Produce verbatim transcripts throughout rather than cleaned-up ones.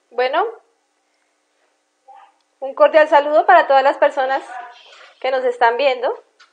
Bueno, un cordial saludo para todas las personas que nos están viendo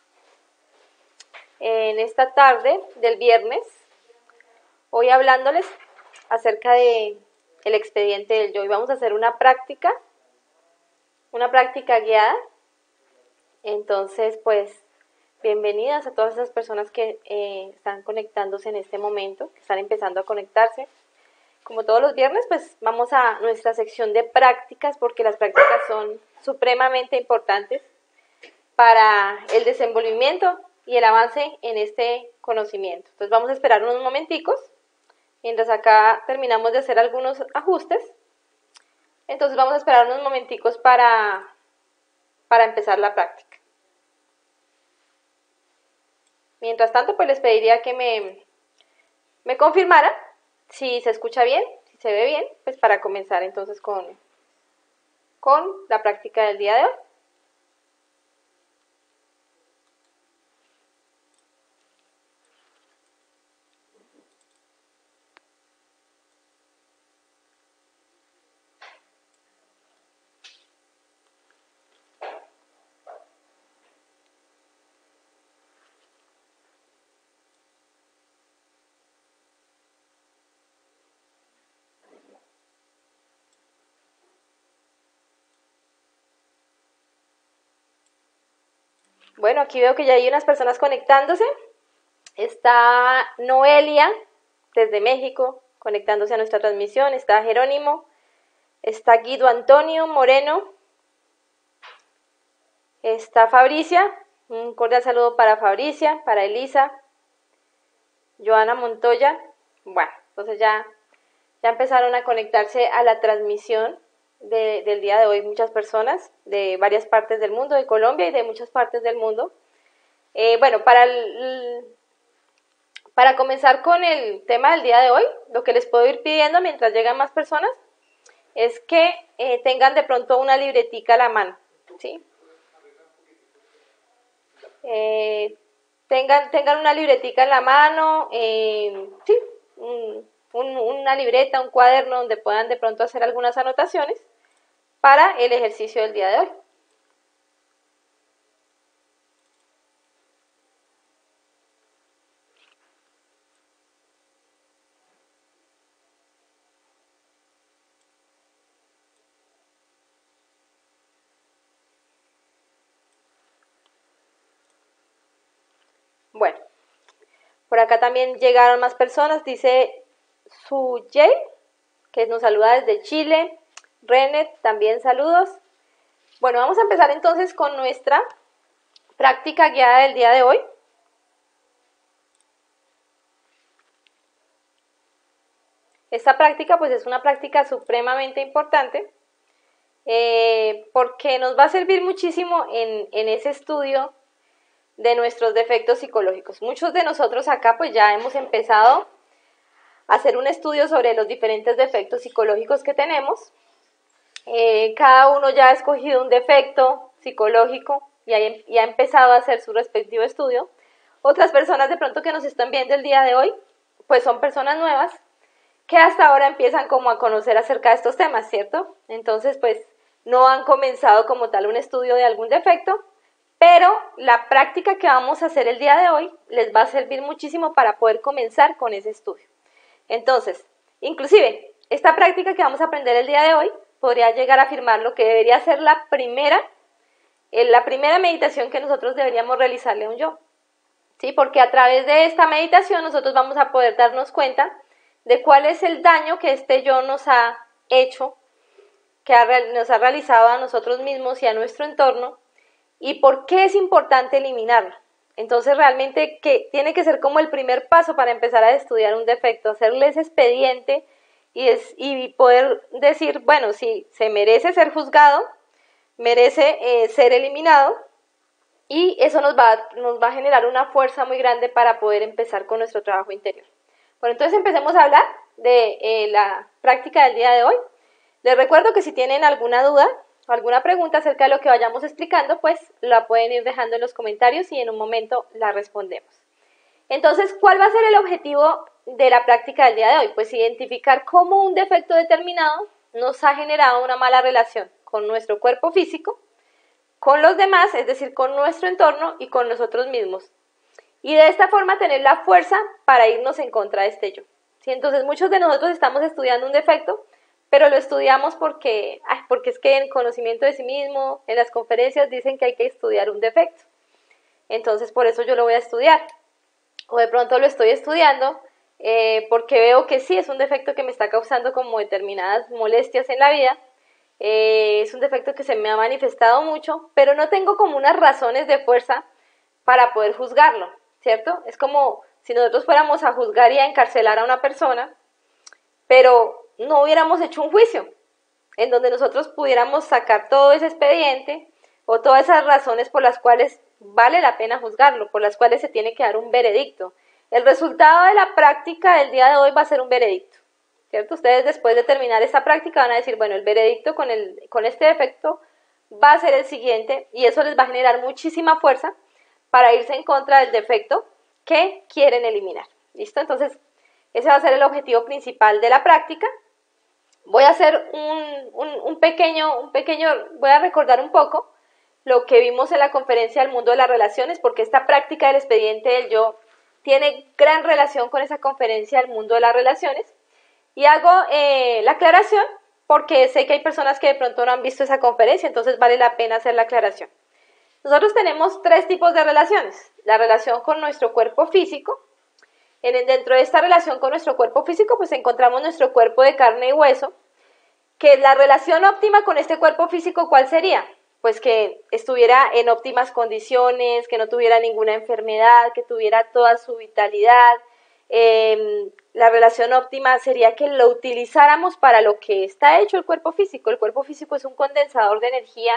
en esta tarde del viernes. Hoy hablándoles acerca de el expediente del yo. Hoy vamos a hacer una práctica, una práctica guiada. Entonces, pues, bienvenidas a todas esas personas que eh, están conectándose en este momento, que están empezando a conectarse. Como todos los viernes, pues vamos a nuestra sección de prácticas, porque las prácticas son supremamente importantes para el desenvolvimiento y el avance en este conocimiento. Entonces vamos a esperar unos momenticos, mientras acá terminamos de hacer algunos ajustes. Entonces vamos a esperar unos momenticos para, para empezar la práctica. Mientras tanto, pues les pediría que me, me confirmaran si se escucha bien, si se ve bien, pues para comenzar entonces con, con la práctica del día de hoy. Bueno, aquí veo que ya hay unas personas conectándose. Está Noelia, desde México, conectándose a nuestra transmisión. Está Jerónimo. Está Guido Antonio Moreno. Está Fabricia. Un cordial saludo para Fabricia, para Elisa. Joana Montoya. Bueno, entonces ya, ya empezaron a conectarse a la transmisión De, del día de hoy muchas personas de varias partes del mundo, de Colombia y de muchas partes del mundo. Eh, bueno, para, el, para comenzar con el tema del día de hoy, lo que les puedo ir pidiendo mientras llegan más personas es que eh, tengan de pronto una libretica a la mano, ¿sí? Eh, tengan, tengan una libretica en la mano, eh, sí, un, un, una libreta, un cuaderno donde puedan de pronto hacer algunas anotaciones para el ejercicio del día de hoy. Bueno, por acá también llegaron más personas, dice Sujay, que nos saluda desde Chile. Renet, también saludos. Bueno, vamos a empezar entonces con nuestra práctica guiada del día de hoy. Esta práctica pues es una práctica supremamente importante eh, porque nos va a servir muchísimo en, en ese estudio de nuestros defectos psicológicos. Muchos de nosotros acá pues ya hemos empezado a hacer un estudio sobre los diferentes defectos psicológicos que tenemos. Eh, cada uno ya ha escogido un defecto psicológico y ha, y ha empezado a hacer su respectivo estudio. Otras personas de pronto que nos están viendo el día de hoy, pues son personas nuevas que hasta ahora empiezan como a conocer acerca de estos temas, ¿cierto? Entonces, pues no han comenzado como tal un estudio de algún defecto, pero la práctica que vamos a hacer el día de hoy les va a servir muchísimo para poder comenzar con ese estudio. Entonces, inclusive, esta práctica que vamos a aprender el día de hoy podría llegar a afirmar lo que debería ser la primera, la primera meditación que nosotros deberíamos realizarle a un yo, ¿sí? Porque a través de esta meditación nosotros vamos a poder darnos cuenta de cuál es el daño que este yo nos ha hecho, que ha, nos ha realizado a nosotros mismos y a nuestro entorno, y por qué es importante eliminarlo. Entonces realmente que tiene que ser como el primer paso para empezar a estudiar un defecto, hacerle ese expediente y, es, y poder decir, bueno, si se merece ser juzgado, merece eh, ser eliminado, y eso nos va, nos va a generar una fuerza muy grande para poder empezar con nuestro trabajo interior. Bueno, entonces empecemos a hablar de eh, la práctica del día de hoy. Les recuerdo que si tienen alguna duda o alguna pregunta acerca de lo que vayamos explicando, pues la pueden ir dejando en los comentarios y en un momento la respondemos. Entonces, ¿cuál va a ser el objetivo de la práctica del día de hoy? Pues identificar cómo un defecto determinado nos ha generado una mala relación con nuestro cuerpo físico, con los demás, es decir, con nuestro entorno y con nosotros mismos. Y de esta forma tener la fuerza para irnos en contra de este yo. ¿Sí? Entonces muchos de nosotros estamos estudiando un defecto, pero lo estudiamos porque, ay, porque es que en conocimiento de sí mismo, en las conferencias dicen que hay que estudiar un defecto. Entonces por eso yo lo voy a estudiar. O de pronto lo estoy estudiando eh, porque veo que sí es un defecto que me está causando como determinadas molestias en la vida. Eh, es un defecto que se me ha manifestado mucho, pero no tengo como unas razones de fuerza para poder juzgarlo, ¿cierto? Es como si nosotros fuéramos a juzgar y a encarcelar a una persona, pero no hubiéramos hecho un juicio, en donde nosotros pudiéramos sacar todo ese expediente o todas esas razones por las cuales vale la pena juzgarlo, por las cuales se tiene que dar un veredicto. El resultado de la práctica del día de hoy va a ser un veredicto, ¿cierto? Ustedes después de terminar esta práctica van a decir, bueno, el veredicto con, el, con este defecto va a ser el siguiente, y eso les va a generar muchísima fuerza para irse en contra del defecto que quieren eliminar. ¿Listo? Entonces, ese va a ser el objetivo principal de la práctica. Voy a hacer un, un, un, pequeño, un pequeño, voy a recordar un poco lo que vimos en la conferencia del mundo de las relaciones, porque esta práctica del expediente del yo tiene gran relación con esa conferencia del mundo de las relaciones. Y hago eh, la aclaración porque sé que hay personas que de pronto no han visto esa conferencia, entonces vale la pena hacer la aclaración. Nosotros tenemos tres tipos de relaciones. La relación con nuestro cuerpo físico. En, dentro de esta relación con nuestro cuerpo físico, pues encontramos nuestro cuerpo de carne y hueso, que la relación óptima con este cuerpo físico, ¿cuál sería? Pues que estuviera en óptimas condiciones, que no tuviera ninguna enfermedad, que tuviera toda su vitalidad. Eh, la relación óptima sería que lo utilizáramos para lo que está hecho el cuerpo físico. El cuerpo físico es un condensador de energía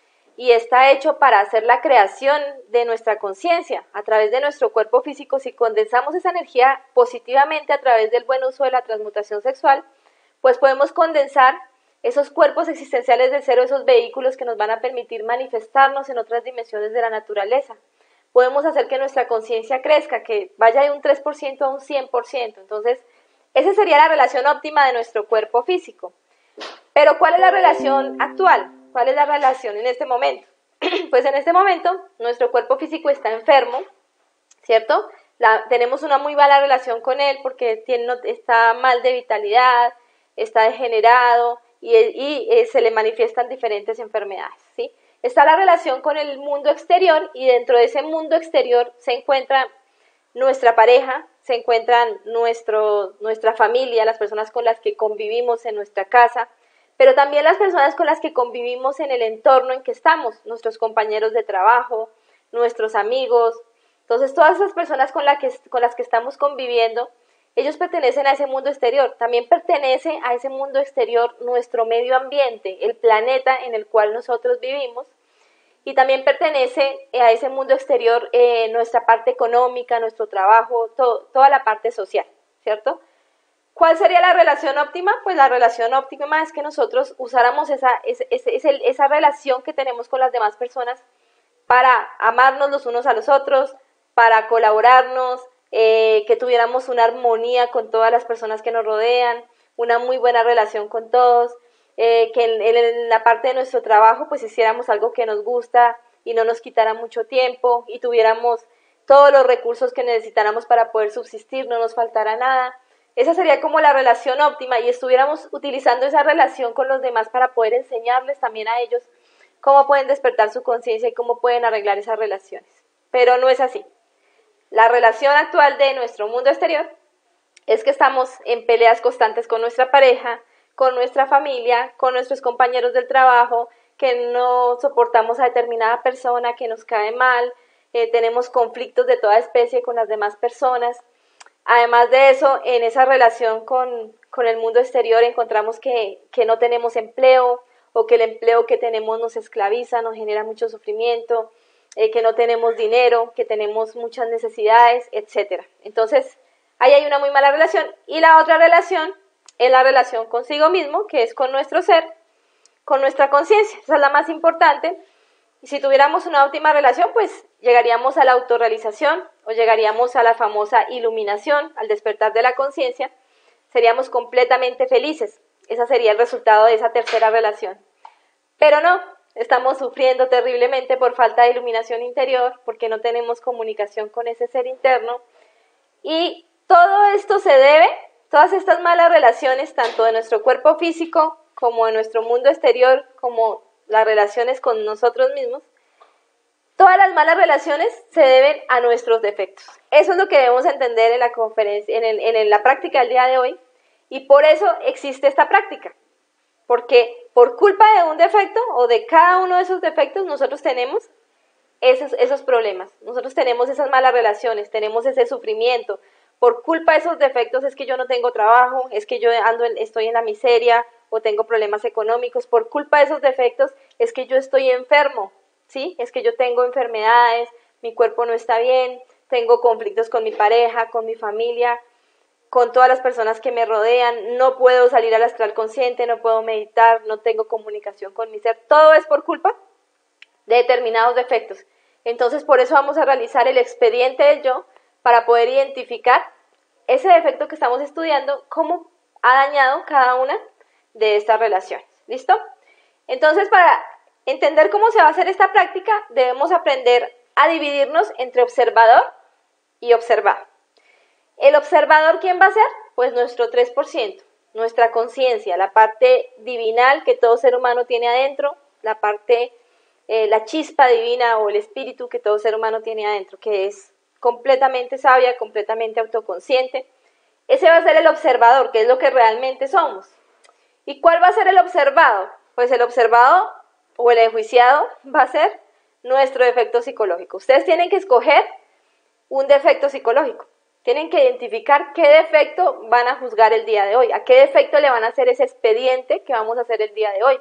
y está hecho para hacer la creación de nuestra conciencia. A través de nuestro cuerpo físico, si condensamos esa energía positivamente a través del buen uso de la transmutación sexual, pues podemos condensar esos cuerpos existenciales del ser, esos vehículos que nos van a permitir manifestarnos en otras dimensiones de la naturaleza. Podemos hacer que nuestra conciencia crezca, que vaya de un tres por ciento a un cien por ciento. Entonces, esa sería la relación óptima de nuestro cuerpo físico. Pero, ¿cuál es la relación actual? ¿Cuál es la relación en este momento? Pues en este momento, nuestro cuerpo físico está enfermo, ¿cierto? La, tenemos una muy mala relación con él porque tiene, está mal de vitalidad, está degenerado y, y eh, se le manifiestan diferentes enfermedades, ¿sí? Está la relación con el mundo exterior y dentro de ese mundo exterior se encuentra nuestra pareja, se encuentran nuestro, nuestra familia, las personas con las que convivimos en nuestra casa, pero también las personas con las que convivimos en el entorno en que estamos, nuestros compañeros de trabajo, nuestros amigos. Entonces, todas esas personas con, la que, con las que estamos conviviendo, ellos pertenecen a ese mundo exterior. También pertenece a ese mundo exterior nuestro medio ambiente, el planeta en el cual nosotros vivimos, y también pertenece a ese mundo exterior eh, nuestra parte económica, nuestro trabajo, to, toda la parte social, ¿cierto? ¿Cuál sería la relación óptima? Pues la relación óptima es que nosotros usáramos esa, esa, esa, esa relación que tenemos con las demás personas para amarnos los unos a los otros, para colaborarnos, eh, que tuviéramos una armonía con todas las personas que nos rodean, una muy buena relación con todos, eh, que en, en la parte de nuestro trabajo pues hiciéramos algo que nos gusta y no nos quitara mucho tiempo y tuviéramos todos los recursos que necesitáramos para poder subsistir, no nos faltara nada. Esa sería como la relación óptima y estuviéramos utilizando esa relación con los demás para poder enseñarles también a ellos cómo pueden despertar su conciencia y cómo pueden arreglar esas relaciones. Pero no es así. La relación actual de nuestro mundo exterior es que estamos en peleas constantes con nuestra pareja, con nuestra familia, con nuestros compañeros del trabajo, que no soportamos a determinada persona, que nos cae mal, eh, tenemos conflictos de toda especie con las demás personas. Además de eso, en esa relación con, con el mundo exterior encontramos que, que no tenemos empleo o que el empleo que tenemos nos esclaviza, nos genera mucho sufrimiento, eh, que no tenemos dinero, que tenemos muchas necesidades, etcétera. Entonces, ahí hay una muy mala relación. Y la otra relación es la relación consigo mismo, que es con nuestro ser, con nuestra conciencia. Esa es la más importante. Y si tuviéramos una óptima relación, pues llegaríamos a la autorrealización o llegaríamos a la famosa iluminación, al despertar de la conciencia, seríamos completamente felices. ese sería el resultado de esa tercera relación. Pero no, estamos sufriendo terriblemente por falta de iluminación interior, porque no tenemos comunicación con ese ser interno. Y todo esto se debe, todas estas malas relaciones, tanto de nuestro cuerpo físico como de nuestro mundo exterior, como las relaciones con nosotros mismos, todas las malas relaciones se deben a nuestros defectos. Eso es lo que debemos entender en la conferencia, en, el, en la práctica del día de hoy, y por eso existe esta práctica, porque por culpa de un defecto o de cada uno de esos defectos nosotros tenemos esos, esos problemas, nosotros tenemos esas malas relaciones, tenemos ese sufrimiento. Por culpa de esos defectos es que yo no tengo trabajo, es que yo ando en, estoy en la miseria o tengo problemas económicos. Por culpa de esos defectos es que yo estoy enfermo, ¿sí? Es que yo tengo enfermedades, mi cuerpo no está bien, tengo conflictos con mi pareja, con mi familia, con todas las personas que me rodean, no puedo salir al astral consciente, no puedo meditar, no tengo comunicación con mi ser. Todo es por culpa de determinados defectos. Entonces, por eso vamos a realizar el expediente del yo, para poder identificar ese defecto que estamos estudiando, cómo ha dañado cada una de estas relaciones. ¿Listo? Entonces, para entender cómo se va a hacer esta práctica, debemos aprender a dividirnos entre observador y observado. ¿El observador quién va a ser? Pues nuestro tres por ciento, nuestra conciencia, la parte divinal que todo ser humano tiene adentro, la parte, eh, la chispa divina o el espíritu que todo ser humano tiene adentro, que es completamente sabia, completamente autoconsciente. Ese va a ser el observador, que es lo que realmente somos. ¿Y cuál va a ser el observado? Pues el observado o el enjuiciado va a ser nuestro defecto psicológico. Ustedes tienen que escoger un defecto psicológico. Tienen que identificar qué defecto van a juzgar el día de hoy, a qué defecto le van a hacer ese expediente que vamos a hacer el día de hoy.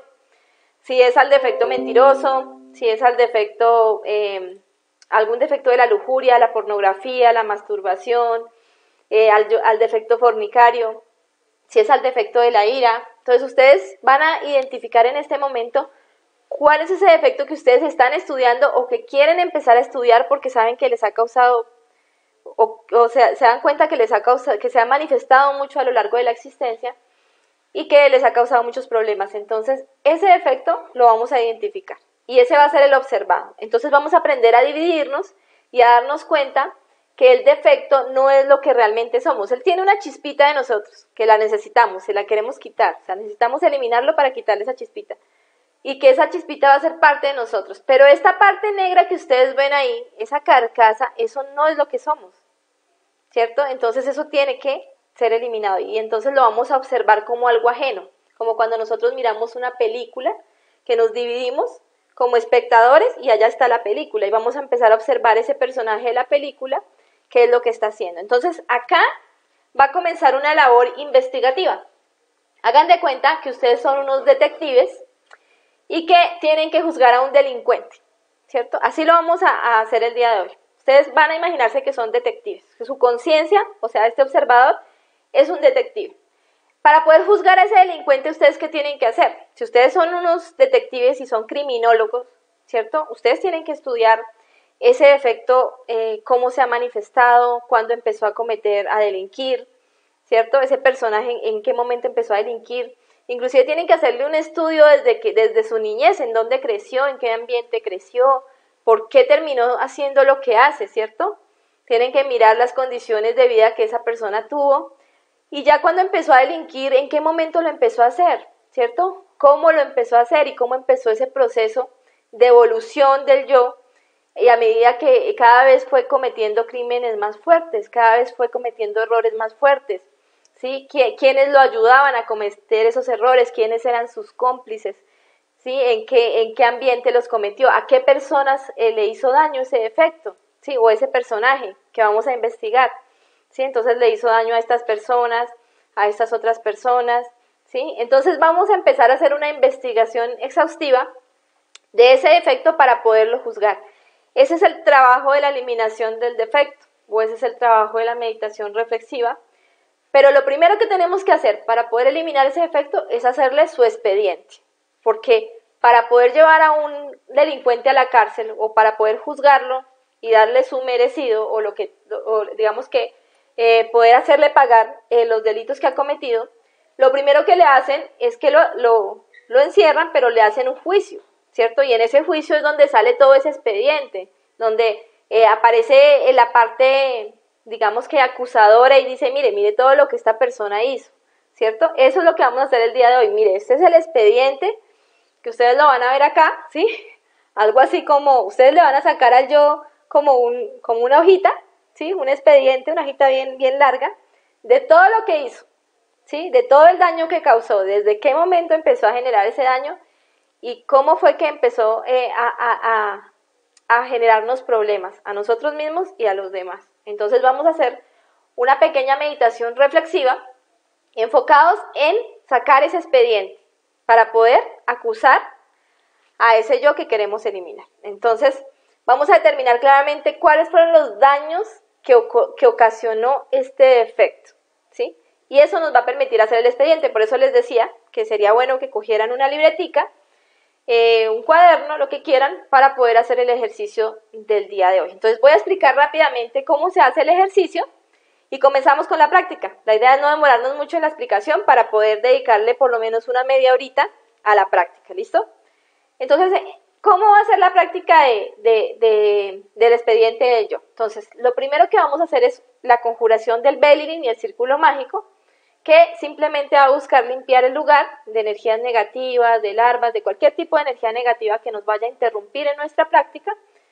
Si es al defecto mentiroso, si es al defecto... Eh, algún defecto de la lujuria, la pornografía, la masturbación, eh, al, al defecto fornicario, si es al defecto de la ira. Entonces ustedes van a identificar en este momento cuál es ese defecto que ustedes están estudiando o que quieren empezar a estudiar porque saben que les ha causado, o, o sea, se dan cuenta que les ha causado, que se ha manifestado mucho a lo largo de la existencia y que les ha causado muchos problemas. Entonces ese defecto lo vamos a identificar. Y ese va a ser el observado. Entonces vamos a aprender a dividirnos y a darnos cuenta que el defecto no es lo que realmente somos. Él tiene una chispita de nosotros, que la necesitamos, se la queremos quitar. O sea, necesitamos eliminarlo para quitarle esa chispita. Y que esa chispita va a ser parte de nosotros. Pero esta parte negra que ustedes ven ahí, esa carcasa, eso no es lo que somos. ¿Cierto? Entonces eso tiene que ser eliminado. Y entonces lo vamos a observar como algo ajeno. Como cuando nosotros miramos una película, que nos dividimos como espectadores y allá está la película y vamos a empezar a observar ese personaje de la película, qué es lo que está haciendo. Entonces acá va a comenzar una labor investigativa. Hagan de cuenta que ustedes son unos detectives y que tienen que juzgar a un delincuente, ¿cierto? Así lo vamos a, a hacer el día de hoy. Ustedes van a imaginarse que son detectives, que su conciencia, o sea, este observador, es un detective. Para poder juzgar a ese delincuente, ¿ustedes qué tienen que hacer? Si ustedes son unos detectives y son criminólogos, ¿cierto? Ustedes tienen que estudiar ese defecto, eh, cómo se ha manifestado, cuándo empezó a cometer, a delinquir, ¿cierto? Ese personaje, en, en qué momento empezó a delinquir. Inclusive tienen que hacerle un estudio desde, que, desde su niñez, en dónde creció, en qué ambiente creció, por qué terminó haciendo lo que hace, ¿cierto? Tienen que mirar las condiciones de vida que esa persona tuvo. Y ya cuando empezó a delinquir, ¿en qué momento lo empezó a hacer? ¿Cierto? ¿Cómo lo empezó a hacer y cómo empezó ese proceso de evolución del yo? Y a medida que cada vez fue cometiendo crímenes más fuertes, cada vez fue cometiendo errores más fuertes, ¿sí? ¿Quiénes lo ayudaban a cometer esos errores? ¿Quiénes eran sus cómplices? ¿Sí? ¿En qué, en qué ambiente los cometió? ¿A qué personas eh, le hizo daño ese defecto? ¿Sí? O ese personaje que vamos a investigar. ¿Sí? Entonces le hizo daño a estas personas, a estas otras personas, ¿sí? Entonces vamos a empezar a hacer una investigación exhaustiva de ese defecto para poderlo juzgar. Ese es el trabajo de la eliminación del defecto, o ese es el trabajo de la meditación reflexiva. Pero lo primero que tenemos que hacer para poder eliminar ese defecto es hacerle su expediente, porque para poder llevar a un delincuente a la cárcel o para poder juzgarlo y darle su merecido o lo que, o digamos que Eh, poder hacerle pagar eh, los delitos que ha cometido, lo primero que le hacen es que lo, lo, lo encierran, pero le hacen un juicio, ¿cierto? Y en ese juicio es donde sale todo ese expediente, donde eh, aparece en la parte, digamos que acusadora y dice, mire, mire todo lo que esta persona hizo, ¿cierto? Eso es lo que vamos a hacer el día de hoy. Mire, este es el expediente, que ustedes lo van a ver acá, ¿sí? Algo así como, ustedes le van a sacar al yo como, un, como una hojita, ¿sí? Un expediente, una hojita bien, bien larga, de todo lo que hizo, ¿sí? De todo el daño que causó, desde qué momento empezó a generar ese daño y cómo fue que empezó eh, a, a, a, a generarnos problemas a nosotros mismos y a los demás. Entonces vamos a hacer una pequeña meditación reflexiva enfocados en sacar ese expediente para poder acusar a ese yo que queremos eliminar. Entonces vamos a determinar claramente cuáles fueron los daños que, que ocasionó este defecto, ¿sí? Y eso nos va a permitir hacer el expediente. Por eso les decía que sería bueno que cogieran una libretica, eh, un cuaderno, lo que quieran, para poder hacer el ejercicio del día de hoy. Entonces voy a explicar rápidamente cómo se hace el ejercicio y comenzamos con la práctica. La idea es no demorarnos mucho en la explicación para poder dedicarle por lo menos una media horita a la práctica, ¿listo? Entonces, ¿cómo va a ser la práctica de, de, de, del expediente del yo? Entonces, lo primero que vamos a hacer es la conjuración del Belirín y el círculo mágico, que simplemente va a buscar limpiar el lugar de energías negativas, de larvas, de cualquier tipo de energía negativa que nos vaya a interrumpir en nuestra práctica,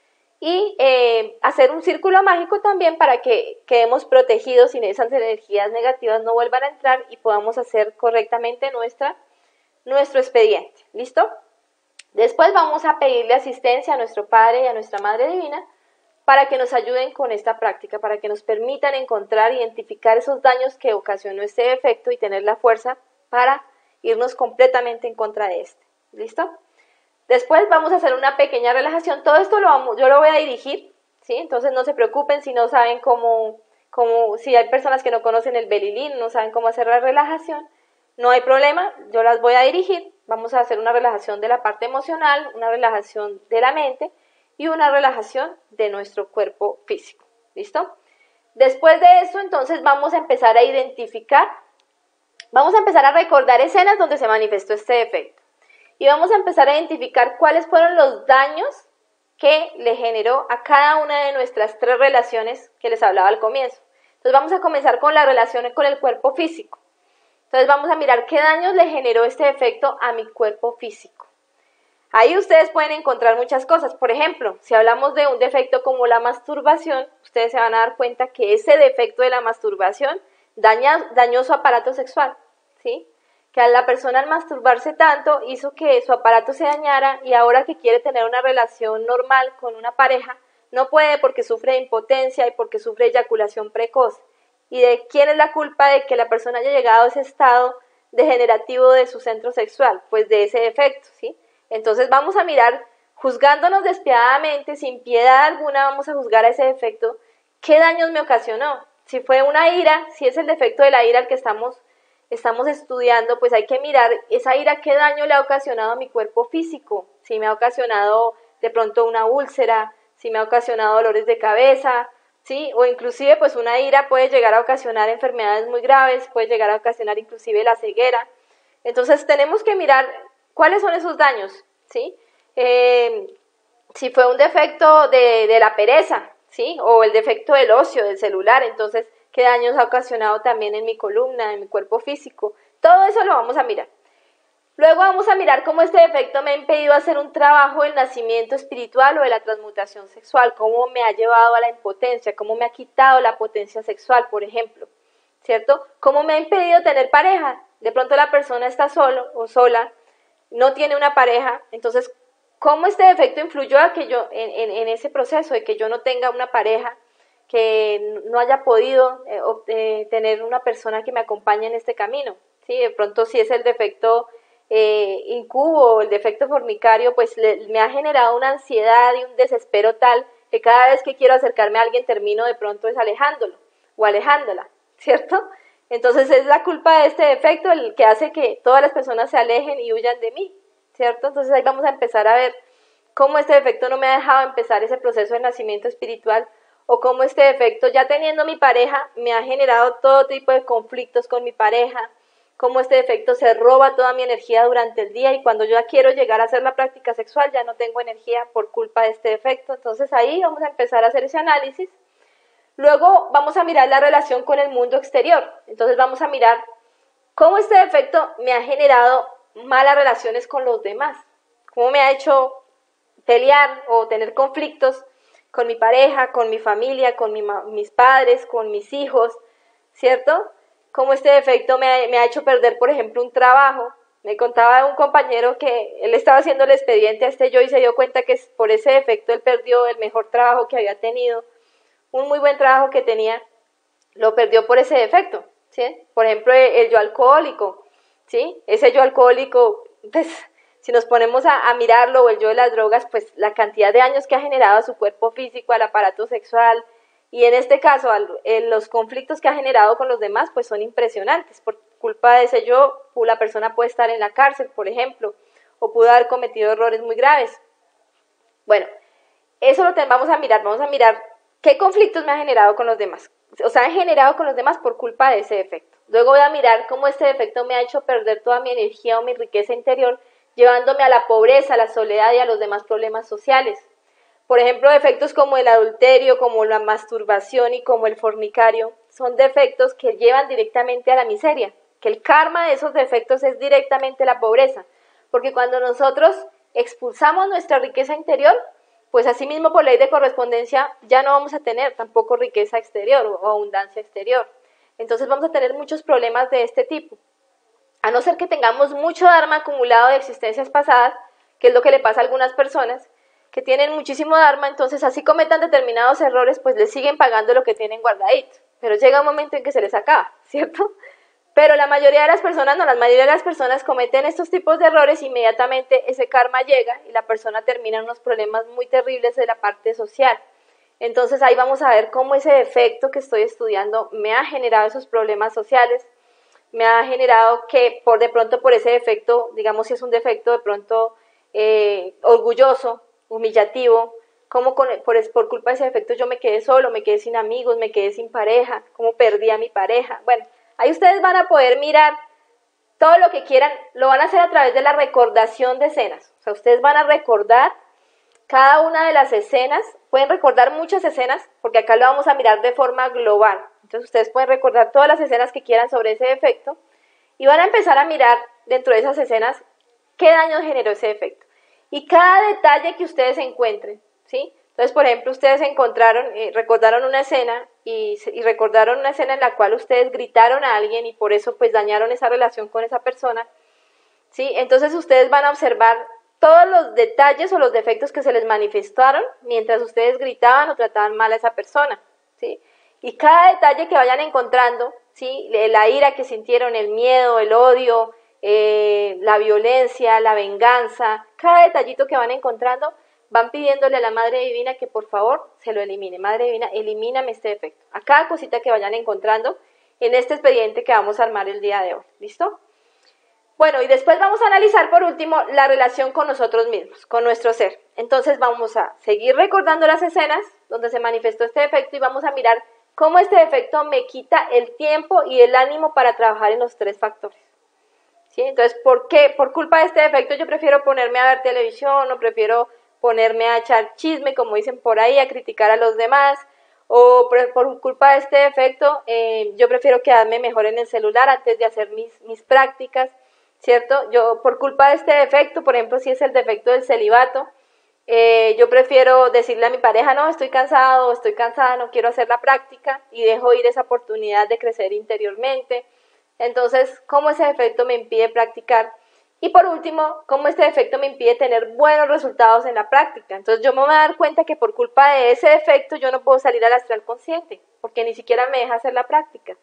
y eh, hacer un círculo mágico también para que quedemos protegidos y esas energías negativas no vuelvan a entrar y podamos hacer correctamente nuestra, nuestro expediente. ¿Listo? Después vamos a pedirle asistencia a nuestro Padre y a nuestra Madre Divina para que nos ayuden con esta práctica, para que nos permitan encontrar, identificar esos daños que ocasionó este defecto y tener la fuerza para irnos completamente en contra de este. ¿Listo? Después vamos a hacer una pequeña relajación. Todo esto lo vamos, yo lo voy a dirigir, ¿sí? Entonces no se preocupen si no saben cómo, cómo, si hay personas que no conocen el Belirín, no saben cómo hacer la relajación, no hay problema, yo las voy a dirigir. Vamos a hacer una relajación de la parte emocional, una relajación de la mente y una relajación de nuestro cuerpo físico. ¿Listo? Después de eso, entonces vamos a empezar a identificar, vamos a empezar a recordar escenas donde se manifestó este defecto. Y vamos a empezar a identificar cuáles fueron los daños que le generó a cada una de nuestras tres relaciones que les hablaba al comienzo. Entonces vamos a comenzar con la relación con el cuerpo físico. Entonces vamos a mirar qué daños le generó este defecto a mi cuerpo físico. Ahí ustedes pueden encontrar muchas cosas. Por ejemplo, si hablamos de un defecto como la masturbación, ustedes se van a dar cuenta que ese defecto de la masturbación daña, dañó su aparato sexual, ¿sí? Que a la persona al masturbarse tanto hizo que su aparato se dañara y ahora que quiere tener una relación normal con una pareja, no puede porque sufre de impotencia y porque sufre eyaculación precoz. ¿Y de quién es la culpa de que la persona haya llegado a ese estado degenerativo de su centro sexual? Pues de ese defecto, ¿sí? Entonces vamos a mirar, juzgándonos despiadadamente, sin piedad alguna, vamos a juzgar a ese defecto, ¿qué daños me ocasionó? Si fue una ira, si es el defecto de la ira el que estamos estamos estudiando, pues hay que mirar esa ira, qué daño le ha ocasionado a mi cuerpo físico, si me ha ocasionado de pronto una úlcera, si me ha ocasionado dolores de cabeza, ¿sí? O inclusive pues una ira puede llegar a ocasionar enfermedades muy graves, puede llegar a ocasionar inclusive la ceguera. Entonces tenemos que mirar cuáles son esos daños, ¿sí? Eh, si fue un defecto de, de la pereza, ¿sí? O el defecto del ocio, del celular, entonces qué daños ha ocasionado también en mi columna, en mi cuerpo físico. Todo eso lo vamos a mirar. Luego vamos a mirar cómo este defecto me ha impedido hacer un trabajo del nacimiento espiritual o de la transmutación sexual, cómo me ha llevado a la impotencia, cómo me ha quitado la potencia sexual, por ejemplo, ¿cierto? Cómo me ha impedido tener pareja. De pronto la persona está solo o sola, no tiene una pareja, entonces, ¿cómo este defecto influyó a que yo, en, en, en ese proceso de que yo no tenga una pareja, que no haya podido eh, eh, tener una persona que me acompañe en este camino? ¿Sí? De pronto si es el defecto eh, incubo o el defecto fornicario, pues le, me ha generado una ansiedad y un desespero tal que cada vez que quiero acercarme a alguien termino de pronto es alejándolo o alejándola, ¿cierto? Entonces es la culpa de este defecto el que hace que todas las personas se alejen y huyan de mí, ¿cierto? Entonces ahí vamos a empezar a ver cómo este defecto no me ha dejado empezar ese proceso de nacimiento espiritual, o cómo este defecto, ya teniendo mi pareja, me ha generado todo tipo de conflictos con mi pareja, cómo este defecto se roba toda mi energía durante el día y cuando yo ya quiero llegar a hacer la práctica sexual ya no tengo energía por culpa de este defecto. Entonces ahí vamos a empezar a hacer ese análisis. Luego vamos a mirar la relación con el mundo exterior. Entonces vamos a mirar cómo este defecto me ha generado malas relaciones con los demás, cómo me ha hecho pelear o tener conflictos con mi pareja, con mi familia, con mi, mis padres, con mis hijos, ¿cierto? Cómo este defecto me ha, me ha hecho perder, por ejemplo, un trabajo. Me contaba un compañero que él estaba haciendo el expediente a este yo y se dio cuenta que por ese defecto él perdió el mejor trabajo que había tenido, un muy buen trabajo que tenía, lo perdió por ese defecto, ¿sí? Por ejemplo, el, el yo alcohólico, ¿sí? Ese yo alcohólico, pues, si nos ponemos a, a mirarlo, o el yo de las drogas, pues la cantidad de daños que ha generado a su cuerpo físico, al aparato sexual, y en este caso, al, en los conflictos que ha generado con los demás, pues son impresionantes. Por culpa de ese yo, la persona puede estar en la cárcel, por ejemplo, o pudo haber cometido errores muy graves. Bueno, eso lo te, vamos a mirar, vamos a mirar qué conflictos me ha generado con los demás. O sea, he generado con los demás por culpa de ese defecto. Luego voy a mirar cómo este defecto me ha hecho perder toda mi energía o mi riqueza interior, llevándome a la pobreza, a la soledad y a los demás problemas sociales. Por ejemplo, defectos como el adulterio, como la masturbación y como el fornicario, son defectos que llevan directamente a la miseria, que el karma de esos defectos es directamente la pobreza, porque cuando nosotros expulsamos nuestra riqueza interior, pues asimismo por ley de correspondencia ya no vamos a tener tampoco riqueza exterior o abundancia exterior. Entonces vamos a tener muchos problemas de este tipo. A no ser que tengamos mucho dharma acumulado de existencias pasadas, que es lo que le pasa a algunas personas, que tienen muchísimo dharma, entonces así cometan determinados errores, pues les siguen pagando lo que tienen guardadito. Pero llega un momento en que se les acaba, ¿cierto? Pero la mayoría de las personas, no, la mayoría de las personas cometen estos tipos de errores, inmediatamente ese karma llega y la persona termina en unos problemas muy terribles de la parte social. Entonces ahí vamos a ver cómo ese defecto que estoy estudiando me ha generado esos problemas sociales, me ha generado que por de pronto por ese defecto, digamos si es un defecto de pronto eh, orgulloso, humillativo, cómo con, por, por culpa de ese defecto yo me quedé solo, me quedé sin amigos, me quedé sin pareja, cómo perdí a mi pareja. Bueno, ahí ustedes van a poder mirar todo lo que quieran, lo van a hacer a través de la recordación de escenas. O sea, ustedes van a recordar cada una de las escenas, pueden recordar muchas escenas, porque acá lo vamos a mirar de forma global. Entonces ustedes pueden recordar todas las escenas que quieran sobre ese defecto y van a empezar a mirar dentro de esas escenas qué daño generó ese defecto. Y cada detalle que ustedes encuentren, ¿sí? Entonces, por ejemplo, ustedes encontraron, eh, recordaron una escena y, y recordaron una escena en la cual ustedes gritaron a alguien y por eso pues dañaron esa relación con esa persona, ¿sí? Entonces ustedes van a observar todos los detalles o los defectos que se les manifestaron mientras ustedes gritaban o trataban mal a esa persona, ¿sí? Y cada detalle que vayan encontrando, ¿sí? La ira que sintieron, el miedo, el odio, eh, la violencia, la venganza, cada detallito que van encontrando, van pidiéndole a la Madre Divina que por favor se lo elimine. Madre Divina, elimíname este defecto. A cada cosita que vayan encontrando en este expediente que vamos a armar el día de hoy. ¿Listo? Bueno, y después vamos a analizar por último la relación con nosotros mismos, con nuestro ser. Entonces vamos a seguir recordando las escenas donde se manifestó este defecto y vamos a mirar cómo este defecto me quita el tiempo y el ánimo para trabajar en los tres factores. ¿Sí? Entonces, ¿por qué? Por culpa de este defecto yo prefiero ponerme a ver televisión o prefiero ponerme a echar chisme, como dicen por ahí, a criticar a los demás, o por, por culpa de este defecto eh, yo prefiero quedarme mejor en el celular antes de hacer mis, mis prácticas, ¿cierto? Yo por culpa de este defecto, por ejemplo, si es el defecto del celibato, eh, yo prefiero decirle a mi pareja, no, estoy cansado, estoy cansada, no quiero hacer la práctica, y dejo ir esa oportunidad de crecer interiormente. Entonces, ¿cómo ese defecto me impide practicar? Y por último, ¿cómo este defecto me impide tener buenos resultados en la práctica? Entonces yo me voy a dar cuenta que por culpa de ese defecto yo no puedo salir al astral consciente, porque ni siquiera me deja hacer la práctica,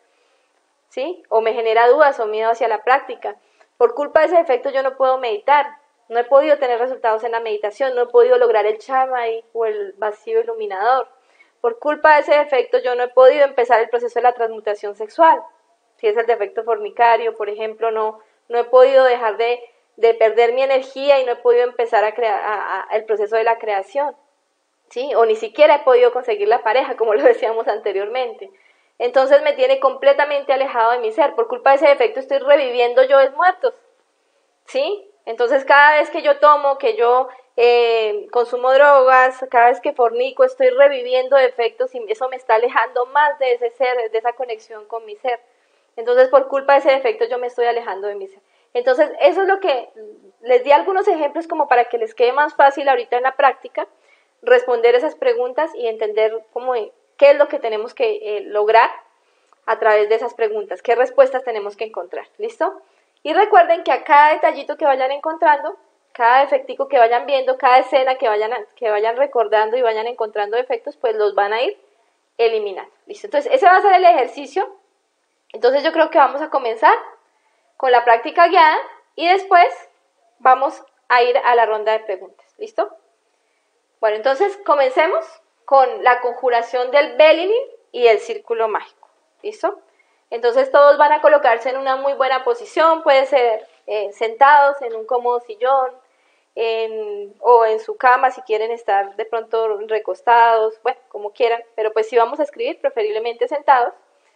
¿sí? O me genera dudas o miedo hacia la práctica. Por culpa de ese defecto yo no puedo meditar, no he podido tener resultados en la meditación, no he podido lograr el chamay o el vacío iluminador. Por culpa de ese defecto yo no he podido empezar el proceso de la transmutación sexual. Si es el defecto fornicario, por ejemplo, no, no he podido dejar de, de perder mi energía y no he podido empezar a crear a, a, el proceso de la creación, ¿sí? O ni siquiera he podido conseguir la pareja, como lo decíamos anteriormente. entonces me tiene completamente alejado de mi ser. Por culpa de ese defecto estoy reviviendo yoes muertos, ¿sí? Entonces cada vez que yo tomo, que yo eh, consumo drogas, cada vez que fornico, estoy reviviendo defectos y eso me está alejando más de ese ser, de esa conexión con mi ser. Entonces por culpa de ese defecto yo me estoy alejando de mi ser. Entonces eso es lo que les di algunos ejemplos como para que les quede más fácil ahorita en la práctica responder esas preguntas y entender cómo, qué es lo que tenemos que eh, lograr a través de esas preguntas, qué respuestas tenemos que encontrar, ¿listo? Y recuerden que a cada detallito que vayan encontrando, cada defectico que vayan viendo, cada escena que vayan, que vayan recordando y vayan encontrando defectos, pues los van a ir eliminando, ¿listo? Entonces ese va a ser el ejercicio. Entonces yo creo que vamos a comenzar con la práctica guiada y después vamos a ir a la ronda de preguntas, ¿listo? Bueno, entonces comencemos con la conjuración del Belilín y el círculo mágico, ¿listo? Entonces todos van a colocarse en una muy buena posición, puede ser eh, sentados en un cómodo sillón en, o en su cama si quieren estar de pronto recostados, bueno, como quieran, pero pues si vamos a escribir, preferiblemente sentados.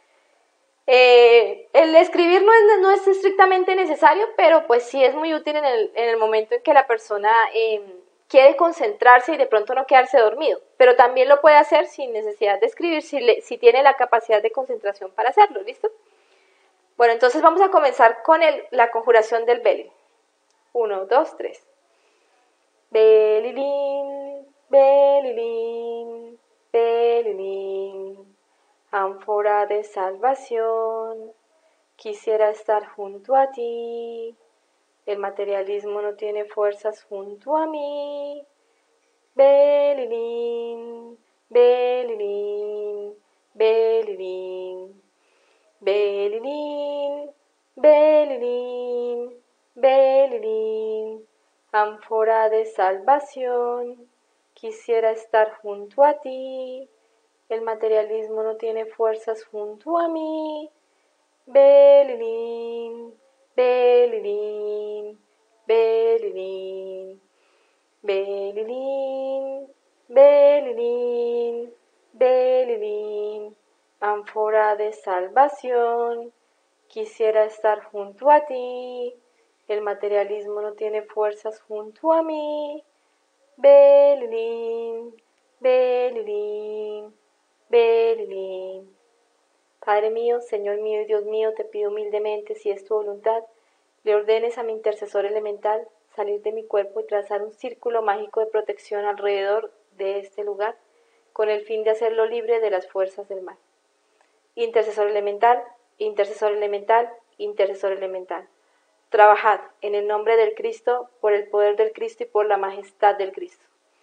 Eh, el escribir no es, no es estrictamente necesario, pero pues sí es muy útil en el, en el momento en que la persona eh, quiere concentrarse y de pronto no quedarse dormido, pero también lo puede hacer sin necesidad de escribir, si, le, si tiene la capacidad de concentración para hacerlo, ¿listo? Bueno, entonces vamos a comenzar con el, la conjuración del Belilín. Uno, dos, tres. Belilín, Belilín, Belilín, ánfora de salvación, quisiera estar junto a ti, el materialismo no tiene fuerzas junto a mí. Belilín, Belilín, Belilín, Belilín, Belilín, Belilín, ánfora de salvación, quisiera estar junto a ti, el materialismo no tiene fuerzas junto a mí. Belilín, Belilín, Belilín, Belilín, Belilín, Belilín, ánfora de salvación, quisiera estar junto a ti, el materialismo no tiene fuerzas junto a mí. Belilín, Belilín, Belilín. Padre mío, Señor mío y Dios mío, te pido humildemente, si es tu voluntad, le ordenes a mi intercesor elemental salir de mi cuerpo y trazar un círculo mágico de protección alrededor de este lugar, con el fin de hacerlo libre de las fuerzas del mal. Intercesor elemental, intercesor elemental, intercesor elemental. Trabajad en el nombre del Cristo, por el poder del Cristo y por la majestad del Cristo.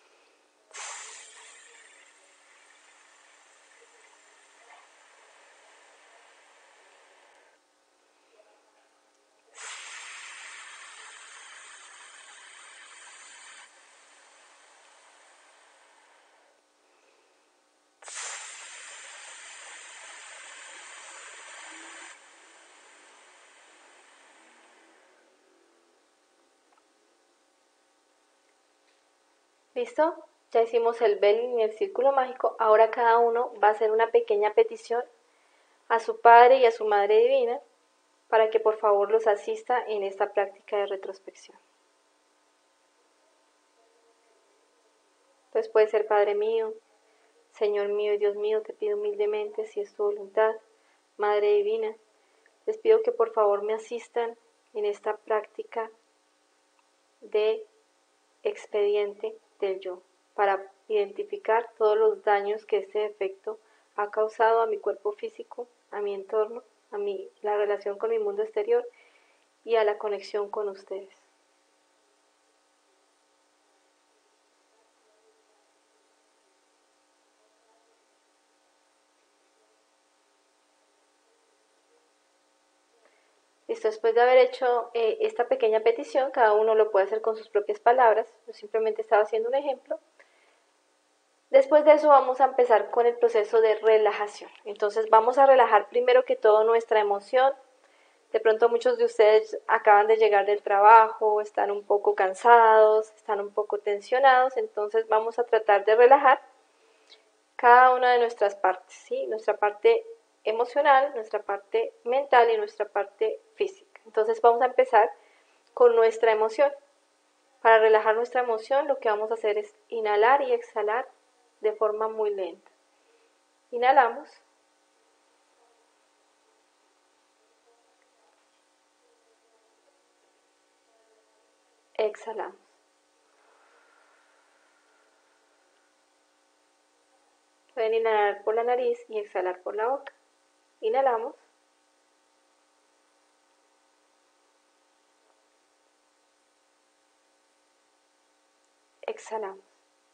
¿Listo? Ya hicimos el Belilín y el círculo mágico. Ahora cada uno va a hacer una pequeña petición a su Padre y a su Madre Divina para que por favor los asista en esta práctica de retrospección. Entonces puede ser: Padre mío, Señor mío y Dios mío, te pido humildemente, si es tu voluntad, Madre Divina, les pido que por favor me asistan en esta práctica de expediente del yo, para identificar todos los daños que este defecto ha causado a mi cuerpo físico, a mi entorno, a mi, la relación con mi mundo exterior y a la conexión con ustedes. Listo, después de haber hecho eh, esta pequeña petición, cada uno lo puede hacer con sus propias palabras. Yo simplemente estaba haciendo un ejemplo. Después de eso vamos a empezar con el proceso de relajación. Entonces vamos a relajar primero que todo nuestra emoción. De pronto muchos de ustedes acaban de llegar del trabajo, están un poco cansados, están un poco tensionados, entonces vamos a tratar de relajar cada una de nuestras partes, ¿sí? Nuestra parte emocional, nuestra parte mental y nuestra parte física. Entonces vamos a empezar con nuestra emoción. Para relajar nuestra emoción, lo que vamos a hacer es inhalar y exhalar de forma muy lenta. Inhalamos. Exhalamos. Pueden inhalar por la nariz y exhalar por la boca. Inhalamos. Exhalamos.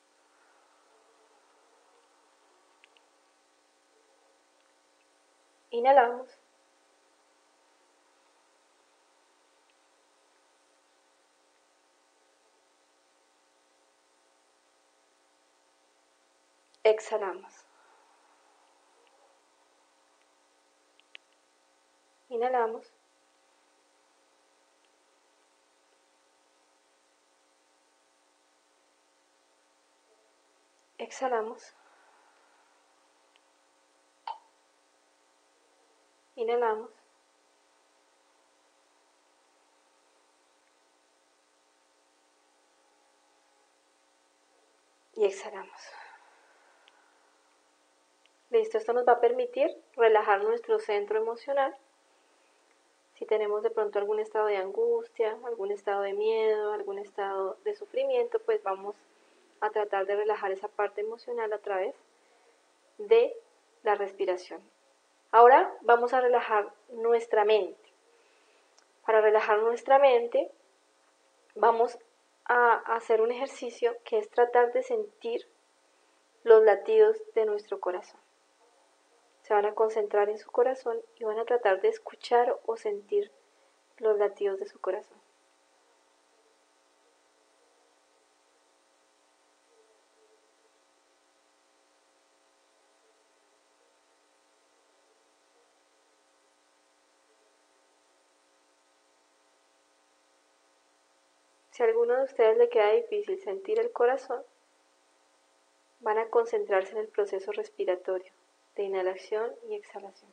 Inhalamos. Exhalamos. Inhalamos. Exhalamos. Inhalamos. Y exhalamos. Listo, esto nos va a permitir relajar nuestro centro emocional. Si tenemos de pronto algún estado de angustia, algún estado de miedo, algún estado de sufrimiento, pues vamos a tratar de relajar esa parte emocional a través de la respiración. Ahora vamos a relajar nuestra mente. Para relajar nuestra mente, vamos a hacer un ejercicio que es tratar de sentir los latidos de nuestro corazón. Se van a concentrar en su corazón y van a tratar de escuchar o sentir los latidos de su corazón. Si a alguno de ustedes le queda difícil sentir el corazón, van a concentrarse en el proceso respiratorio de inhalación y exhalación.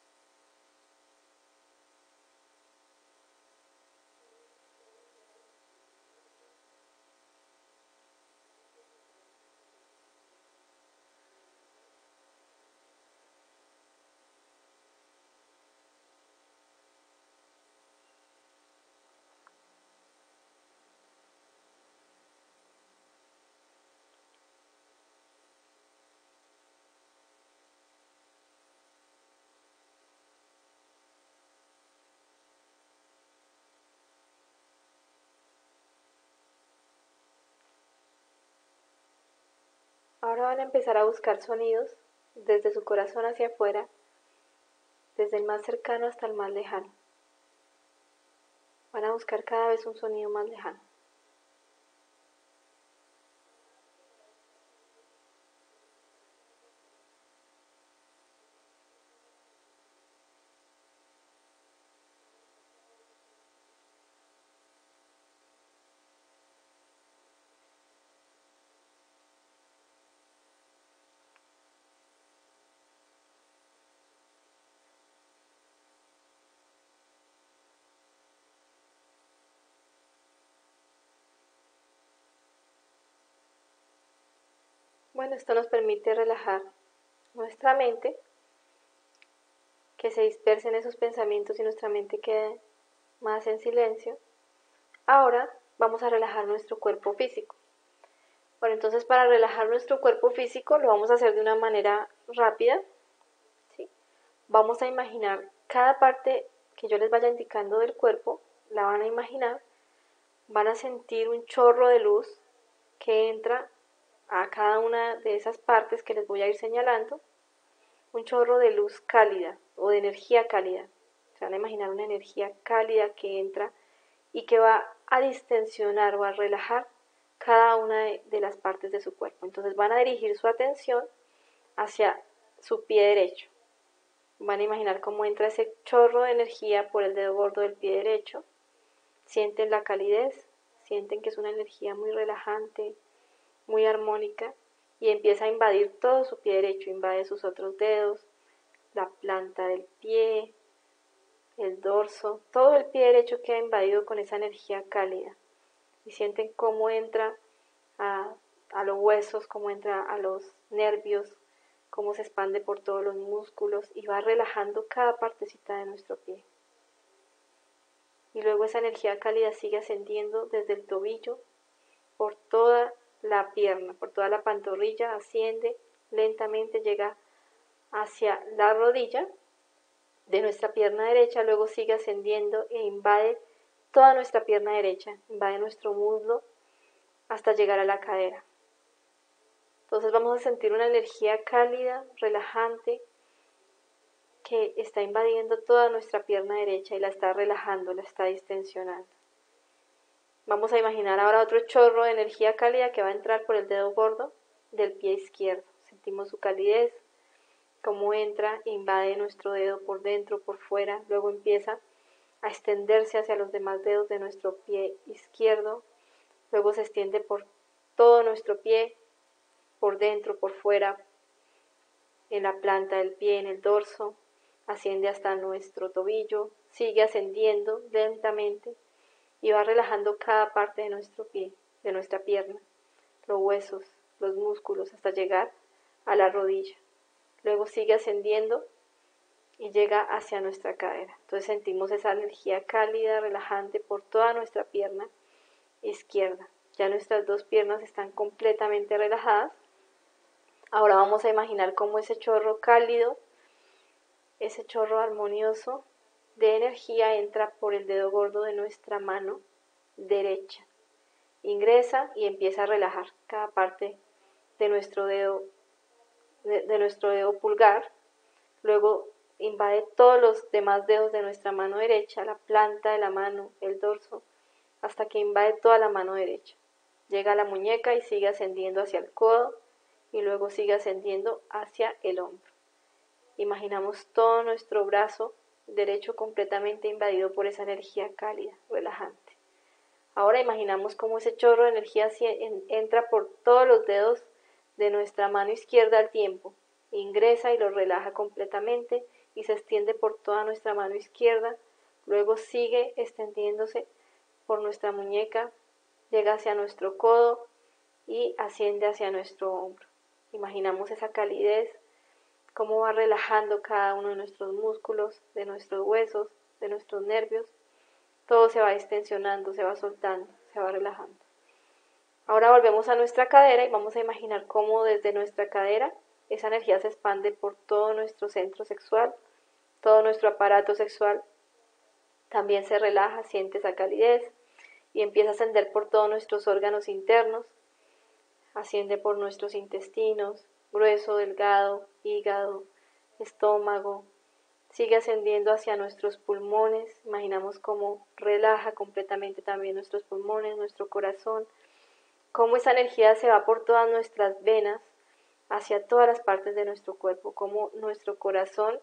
Ahora van a empezar a buscar sonidos desde su corazón hacia afuera, desde el más cercano hasta el más lejano. Van a buscar cada vez un sonido más lejano. Bueno, esto nos permite relajar nuestra mente, que se dispersen esos pensamientos y nuestra mente quede más en silencio. Ahora vamos a relajar nuestro cuerpo físico. Bueno, entonces para relajar nuestro cuerpo físico lo vamos a hacer de una manera rápida, ¿sí? Vamos a imaginar cada parte que yo les vaya indicando del cuerpo, la van a imaginar, van a sentir un chorro de luz que entra a cada una de esas partes que les voy a ir señalando, un chorro de luz cálida o de energía cálida. Se van a imaginar una energía cálida que entra y que va a distensionar o a relajar cada una de, de las partes de su cuerpo. Entonces van a dirigir su atención hacia su pie derecho. Van a imaginar cómo entra ese chorro de energía por el dedo gordo del pie derecho. Sienten la calidez, sienten que es una energía muy relajante, muy armónica, y empieza a invadir todo su pie derecho, invade sus otros dedos, la planta del pie, el dorso, todo el pie derecho queda invadido con esa energía cálida. Y sienten cómo entra a, a los huesos, cómo entra a los nervios, cómo se expande por todos los músculos y va relajando cada partecita de nuestro pie. Y luego esa energía cálida sigue ascendiendo desde el tobillo por toda la pierna, por toda la pantorrilla, asciende lentamente, llega hacia la rodilla de nuestra pierna derecha, luego sigue ascendiendo e invade toda nuestra pierna derecha, invade nuestro muslo hasta llegar a la cadera. Entonces vamos a sentir una energía cálida, relajante, que está invadiendo toda nuestra pierna derecha y la está relajando, la está distensionando. Vamos a imaginar ahora otro chorro de energía cálida que va a entrar por el dedo gordo del pie izquierdo. Sentimos su calidez, cómo entra, invade nuestro dedo por dentro, por fuera, luego empieza a extenderse hacia los demás dedos de nuestro pie izquierdo, luego se extiende por todo nuestro pie, por dentro, por fuera, en la planta del pie, en el dorso, asciende hasta nuestro tobillo, sigue ascendiendo lentamente y va relajando cada parte de nuestro pie, de nuestra pierna, los huesos, los músculos, hasta llegar a la rodilla. Luego sigue ascendiendo y llega hacia nuestra cadera. Entonces sentimos esa energía cálida, relajante por toda nuestra pierna izquierda. Ya nuestras dos piernas están completamente relajadas. Ahora vamos a imaginar cómo ese chorro cálido, ese chorro armonioso de energía entra por el dedo gordo de nuestra mano derecha. Ingresa y empieza a relajar cada parte de nuestro dedo, de, de nuestro dedo pulgar. Luego invade todos los demás dedos de nuestra mano derecha, la planta de la mano, el dorso, hasta que invade toda la mano derecha. Llega a la muñeca y sigue ascendiendo hacia el codo y luego sigue ascendiendo hacia el hombro. Imaginamos todo nuestro brazo derecho completamente invadido por esa energía cálida, relajante. Ahora imaginamos cómo ese chorro de energía entra por todos los dedos de nuestra mano izquierda al tiempo, ingresa y lo relaja completamente y se extiende por toda nuestra mano izquierda, luego sigue extendiéndose por nuestra muñeca, llega hacia nuestro codo y asciende hacia nuestro hombro. Imaginamos esa calidez, cómo va relajando cada uno de nuestros músculos, de nuestros huesos, de nuestros nervios. Todo se va extensionando, se va soltando, se va relajando. Ahora volvemos a nuestra cadera y vamos a imaginar cómo desde nuestra cadera esa energía se expande por todo nuestro centro sexual, todo nuestro aparato sexual. También se relaja, siente esa calidez y empieza a ascender por todos nuestros órganos internos. Asciende por nuestros intestinos, grueso, delgado, hígado, estómago. Sigue ascendiendo hacia nuestros pulmones. Imaginamos cómo relaja completamente también nuestros pulmones, nuestro corazón. Cómo esa energía se va por todas nuestras venas hacia todas las partes de nuestro cuerpo. Cómo nuestro corazón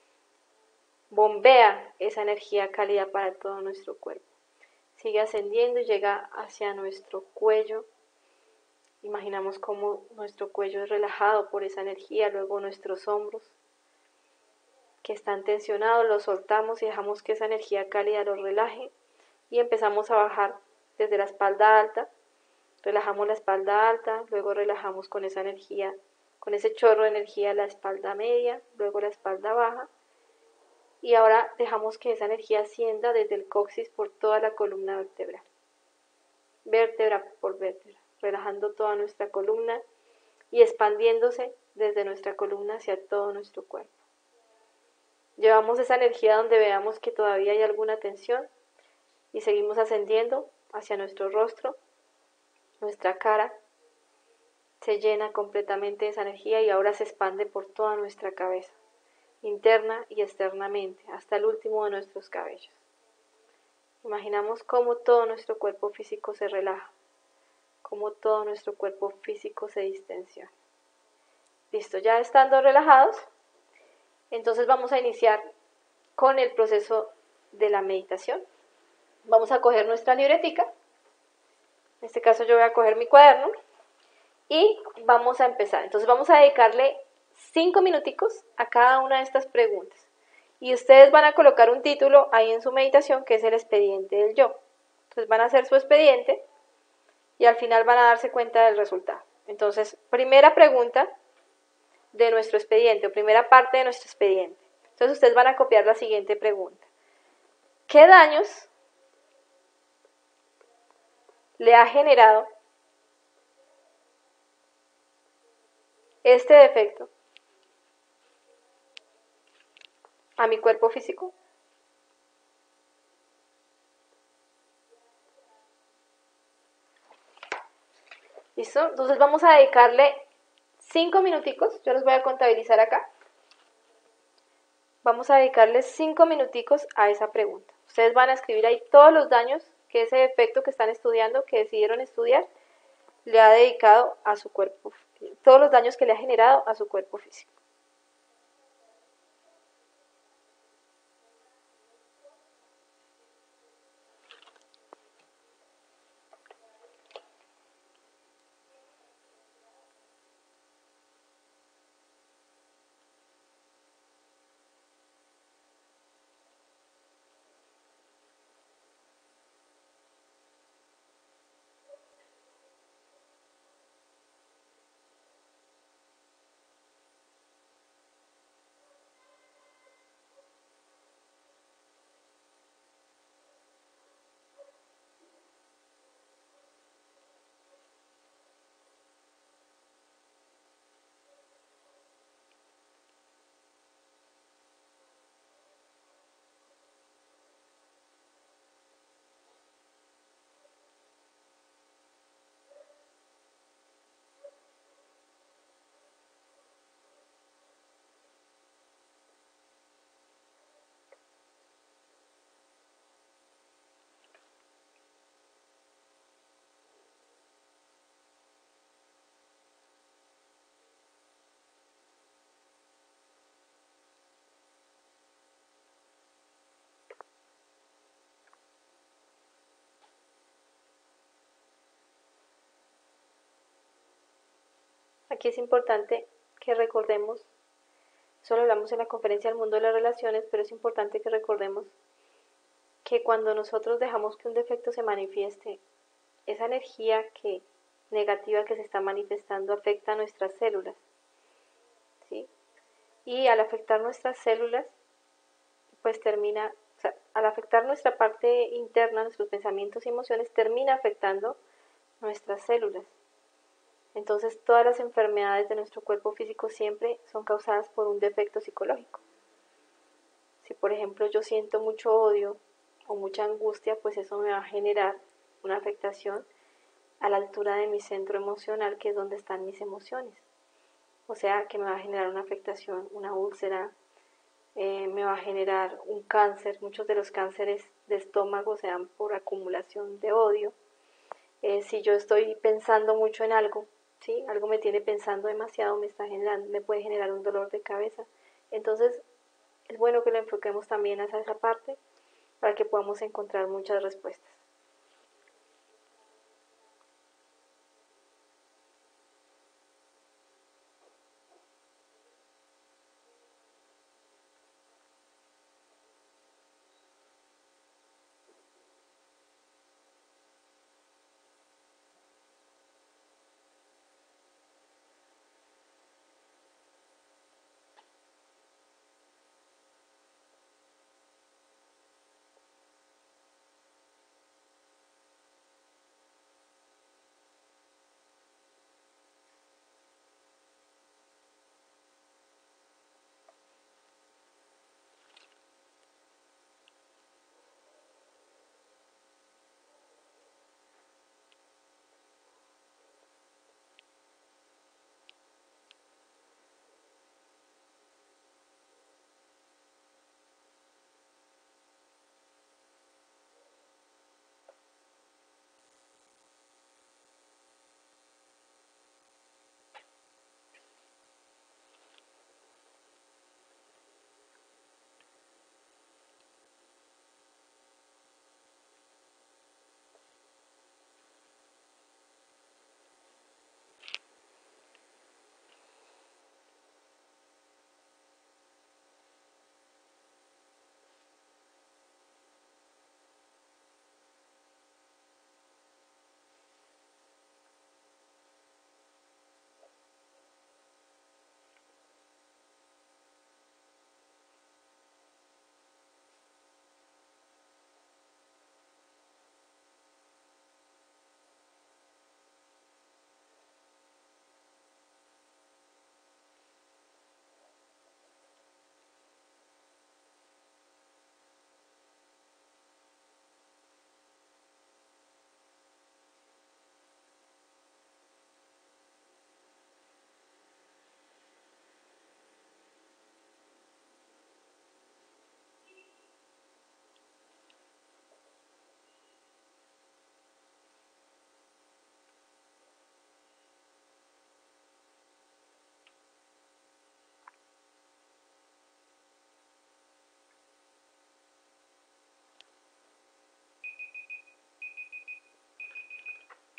bombea esa energía cálida para todo nuestro cuerpo. Sigue ascendiendo y llega hacia nuestro cuello. Imaginamos cómo nuestro cuello es relajado por esa energía, luego nuestros hombros que están tensionados, los soltamos y dejamos que esa energía cálida los relaje y empezamos a bajar desde la espalda alta, relajamos la espalda alta, luego relajamos con esa energía, con ese chorro de energía la espalda media, luego la espalda baja y ahora dejamos que esa energía ascienda desde el coxis por toda la columna vertebral, vértebra por vértebra, relajando toda nuestra columna y expandiéndose desde nuestra columna hacia todo nuestro cuerpo. Llevamos esa energía donde veamos que todavía hay alguna tensión y seguimos ascendiendo hacia nuestro rostro, nuestra cara se llena completamente de esa energía y ahora se expande por toda nuestra cabeza, interna y externamente, hasta el último de nuestros cabellos. Imaginamos cómo todo nuestro cuerpo físico se relaja, cómo todo nuestro cuerpo físico se distensiona. Listo, ya estando relajados, entonces vamos a iniciar con el proceso de la meditación. Vamos a coger nuestra libretica, en este caso yo voy a coger mi cuaderno y vamos a empezar. Entonces vamos a dedicarle cinco minuticos a cada una de estas preguntas. Y ustedes van a colocar un título ahí en su meditación que es el expediente del yo. Entonces van a hacer su expediente y al final van a darse cuenta del resultado. Entonces, primera pregunta de nuestro expediente o primera parte de nuestro expediente. Entonces ustedes van a copiar la siguiente pregunta. ¿Qué daños le ha generado este defecto a mi cuerpo físico? ¿Listo? Entonces vamos a dedicarle cinco minuticos, yo los voy a contabilizar acá. Vamos a dedicarle cinco minuticos a esa pregunta. Ustedes van a escribir ahí todos los daños que ese defecto que están estudiando, que decidieron estudiar, le ha dedicado a su cuerpo, todos los daños que le ha generado a su cuerpo físico. Aquí es importante que recordemos, eso lo hablamos en la conferencia del mundo de las relaciones, pero es importante que recordemos que cuando nosotros dejamos que un defecto se manifieste, esa energía que, negativa que se está manifestando afecta a nuestras células, ¿sí? Y al afectar nuestras células, pues termina, o sea, al afectar nuestra parte interna, nuestros pensamientos y emociones, termina afectando nuestras células. Entonces todas las enfermedades de nuestro cuerpo físico siempre son causadas por un defecto psicológico. Si por ejemplo yo siento mucho odio o mucha angustia, pues eso me va a generar una afectación a la altura de mi centro emocional, que es donde están mis emociones. O sea que me va a generar una afectación, una úlcera, eh, me va a generar un cáncer. Muchos de los cánceres de estómago se dan por acumulación de odio. Eh, si yo estoy pensando mucho en algo, ¿sí? Algo me tiene pensando demasiado, me está generando, me puede generar un dolor de cabeza. Entonces, es bueno que lo enfoquemos también hacia esa parte para que podamos encontrar muchas respuestas.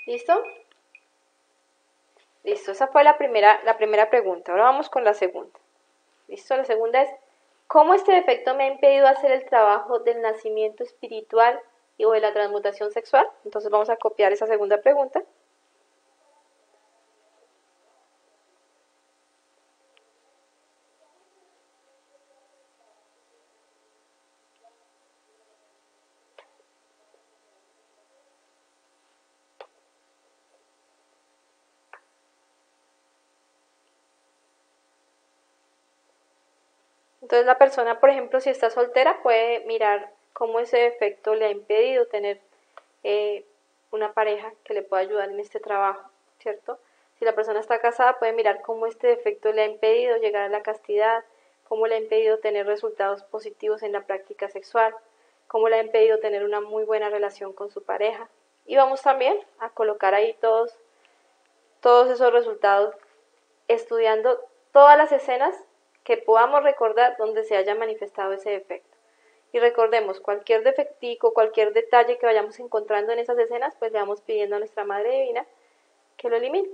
¿Listo? Listo, esa fue la primera, la primera pregunta. Ahora vamos con la segunda. ¿Listo? La segunda es, ¿cómo este defecto me ha impedido hacer el trabajo del nacimiento espiritual y o de la transmutación sexual? Entonces vamos a copiar esa segunda pregunta. Entonces la persona, por ejemplo, si está soltera, puede mirar cómo ese defecto le ha impedido tener eh, una pareja que le pueda ayudar en este trabajo, ¿cierto? Si la persona está casada, puede mirar cómo este defecto le ha impedido llegar a la castidad, cómo le ha impedido tener resultados positivos en la práctica sexual, cómo le ha impedido tener una muy buena relación con su pareja. Y vamos también a colocar ahí todos, todos esos resultados, estudiando todas las escenas que podamos recordar donde se haya manifestado ese defecto. Y recordemos, cualquier defectico, cualquier detalle que vayamos encontrando en esas escenas, pues le vamos pidiendo a nuestra Madre Divina que lo elimine.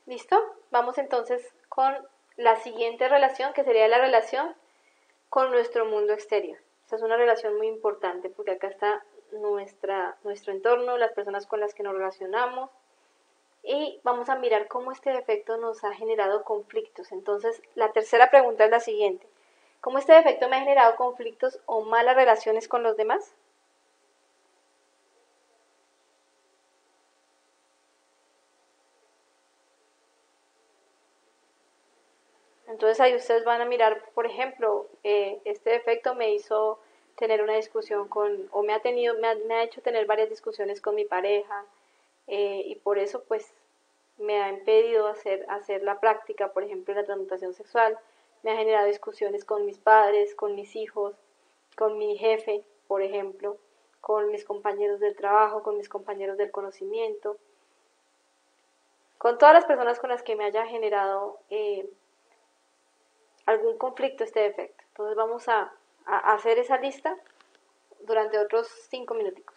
¿Listo? Vamos entonces con la siguiente relación, que sería la relación con nuestro mundo exterior. Esta es una relación muy importante porque acá está nuestra, nuestro entorno, las personas con las que nos relacionamos, y vamos a mirar cómo este defecto nos ha generado conflictos. Entonces, la tercera pregunta es la siguiente. ¿Cómo este defecto me ha generado conflictos o malas relaciones con los demás? Entonces ahí ustedes van a mirar, por ejemplo, eh, este defecto me hizo tener una discusión con, o me ha tenido, me ha, me ha hecho tener varias discusiones con mi pareja, eh, y por eso pues me ha impedido hacer, hacer la práctica, por ejemplo, la transmutación sexual, me ha generado discusiones con mis padres, con mis hijos, con mi jefe, por ejemplo, con mis compañeros del trabajo, con mis compañeros del conocimiento, con todas las personas con las que me haya generado eh, algún conflicto este defecto. Entonces vamos a, a hacer esa lista durante otros cinco minuticos.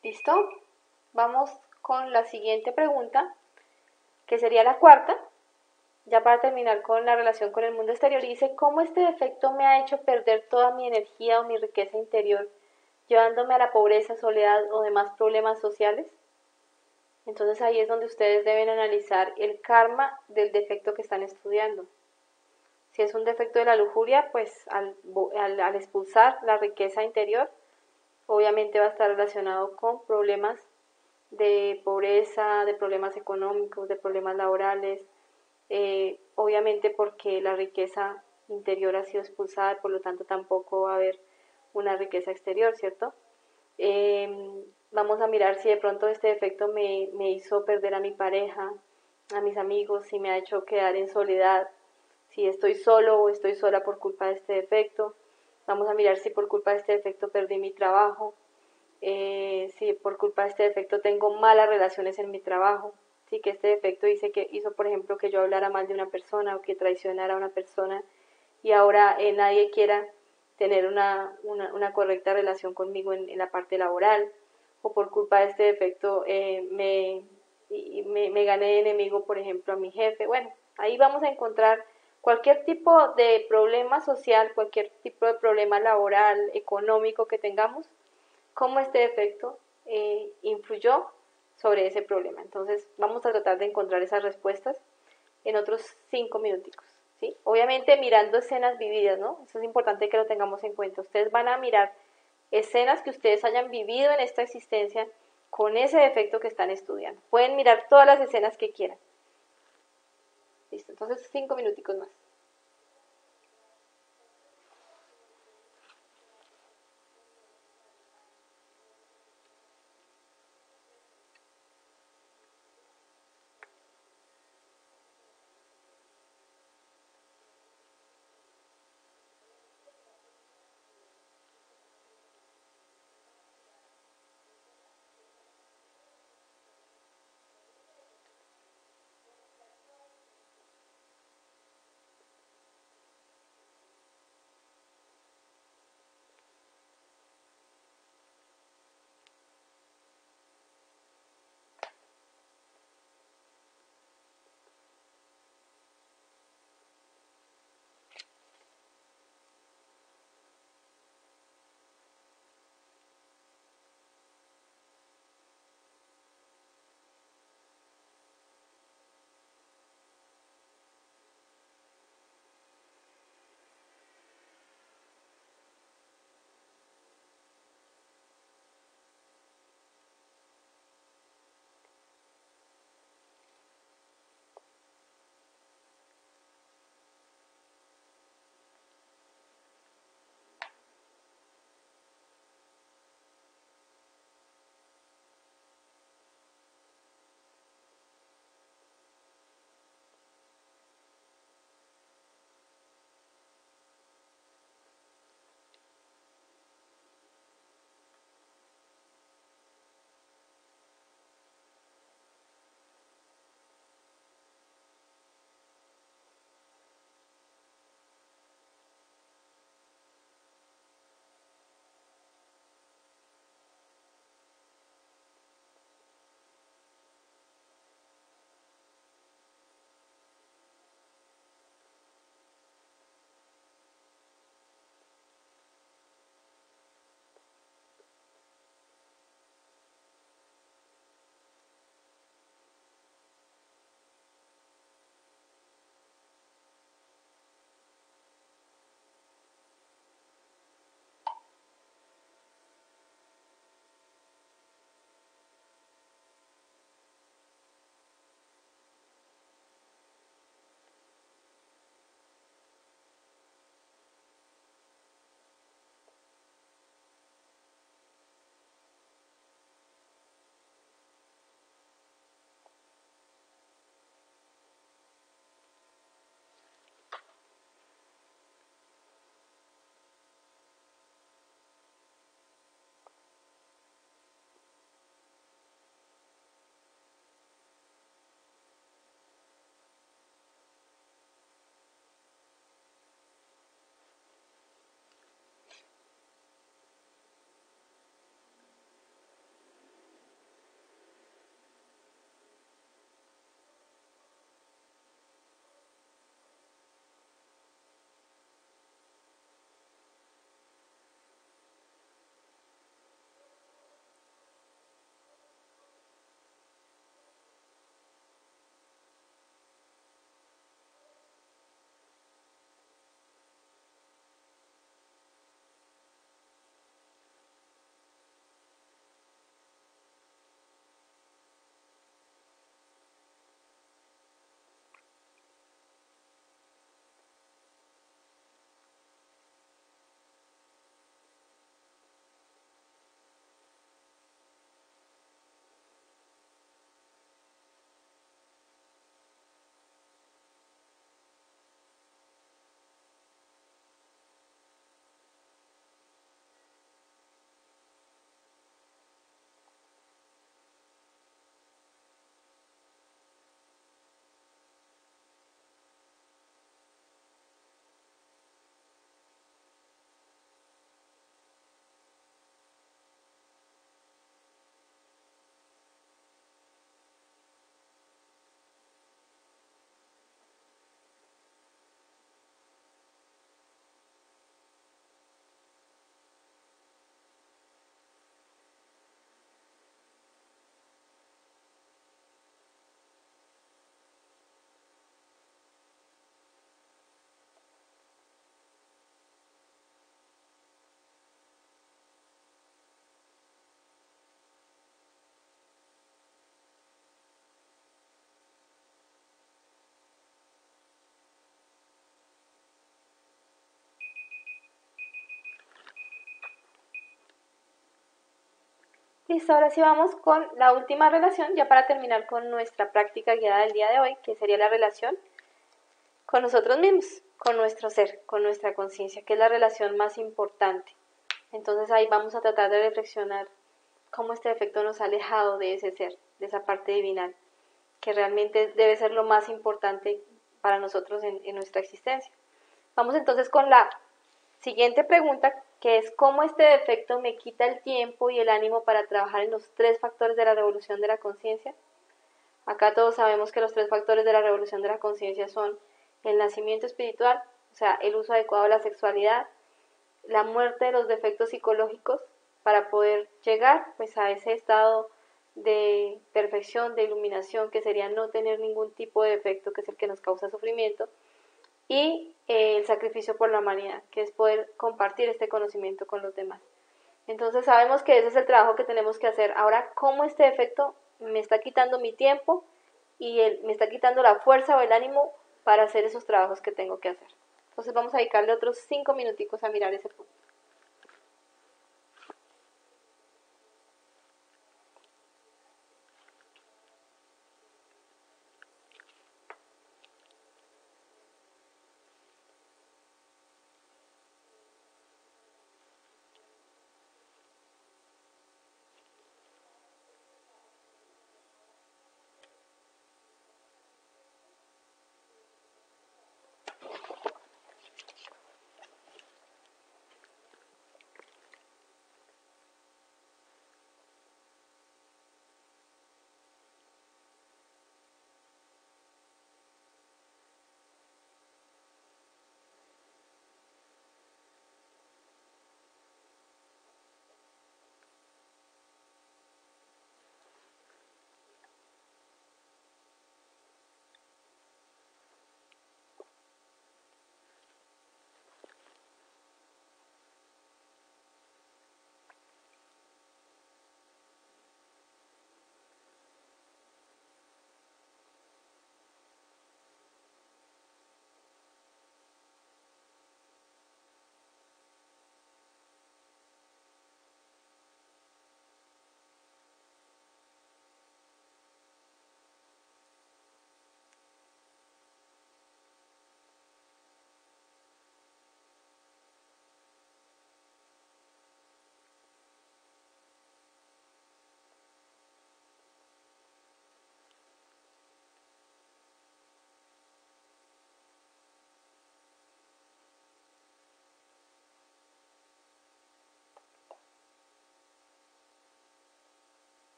¿Listo? Vamos con la siguiente pregunta, que sería la cuarta, ya para terminar con la relación con el mundo exterior. Y dice, ¿cómo este defecto me ha hecho perder toda mi energía o mi riqueza interior, llevándome a la pobreza, soledad o demás problemas sociales? Entonces ahí es donde ustedes deben analizar el karma del defecto que están estudiando. Si es un defecto de la lujuria, pues al, al, al expulsar la riqueza interior, obviamente va a estar relacionado con problemas de pobreza, de problemas económicos, de problemas laborales, eh, obviamente porque la riqueza interior ha sido expulsada, por lo tanto tampoco va a haber una riqueza exterior, ¿cierto? Eh, vamos a mirar si de pronto este defecto me, me hizo perder a mi pareja, a mis amigos, si me ha hecho quedar en soledad, si estoy solo o estoy sola por culpa de este defecto. Vamos a mirar si por culpa de este defecto perdí mi trabajo, eh, si por culpa de este defecto tengo malas relaciones en mi trabajo, si que este defecto dice que hizo, por ejemplo, que yo hablara mal de una persona o que traicionara a una persona y ahora eh, nadie quiera tener una, una, una, correcta relación conmigo en, en, la parte laboral, o por culpa de este defecto eh, me, me, me gané de enemigo, por ejemplo, a mi jefe. Bueno, ahí vamos a encontrar cualquier tipo de problema social, cualquier tipo de problema laboral, económico que tengamos, cómo este defecto eh, influyó sobre ese problema. Entonces vamos a tratar de encontrar esas respuestas en otros cinco minuticos, ¿sí? Obviamente mirando escenas vividas, ¿no? Eso es importante que lo tengamos en cuenta. Ustedes van a mirar escenas que ustedes hayan vivido en esta existencia con ese defecto que están estudiando. Pueden mirar todas las escenas que quieran. Listo, entonces cinco minuticos más. Listo, ahora sí vamos con la última relación, ya para terminar con nuestra práctica guiada del día de hoy, que sería la relación con nosotros mismos, con nuestro ser, con nuestra conciencia, que es la relación más importante. Entonces ahí vamos a tratar de reflexionar cómo este defecto nos ha alejado de ese ser, de esa parte divinal, que realmente debe ser lo más importante para nosotros en, en nuestra existencia. Vamos entonces con la siguiente pregunta, que es cómo este defecto me quita el tiempo y el ánimo para trabajar en los tres factores de la revolución de la conciencia. Acá todos sabemos que los tres factores de la revolución de la conciencia son el nacimiento espiritual, o sea, el uso adecuado de la sexualidad, la muerte de los defectos psicológicos para poder llegar pues a ese estado de perfección, de iluminación, que sería no tener ningún tipo de defecto, que es el que nos causa sufrimiento, y eh, el sacrificio por la humanidad, que es poder compartir este conocimiento con los demás. Entonces sabemos que ese es el trabajo que tenemos que hacer. Ahora, ¿cómo este defecto me está quitando mi tiempo y el, me está quitando la fuerza o el ánimo para hacer esos trabajos que tengo que hacer? Entonces vamos a dedicarle otros cinco minuticos a mirar ese punto.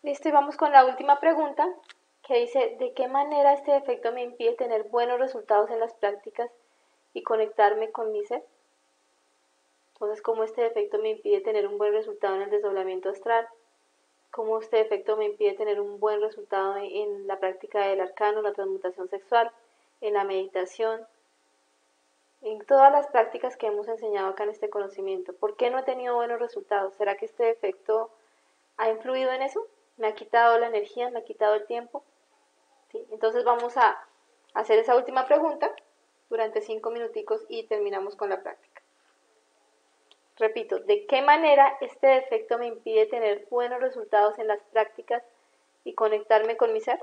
Listo, y vamos con la última pregunta, que dice, ¿de qué manera este defecto me impide tener buenos resultados en las prácticas y conectarme con mi ser? Entonces, ¿cómo este defecto me impide tener un buen resultado en el desdoblamiento astral? ¿Cómo este defecto me impide tener un buen resultado en la práctica del arcano, la transmutación sexual, en la meditación, en todas las prácticas que hemos enseñado acá en este conocimiento? ¿Por qué no he tenido buenos resultados? ¿Será que este defecto ha influido en eso? ¿Me ha quitado la energía? ¿Me ha quitado el tiempo? ¿Sí? Entonces vamos a hacer esa última pregunta durante cinco minuticos y terminamos con la práctica. Repito, ¿de qué manera este defecto me impide tener buenos resultados en las prácticas y conectarme con mi ser?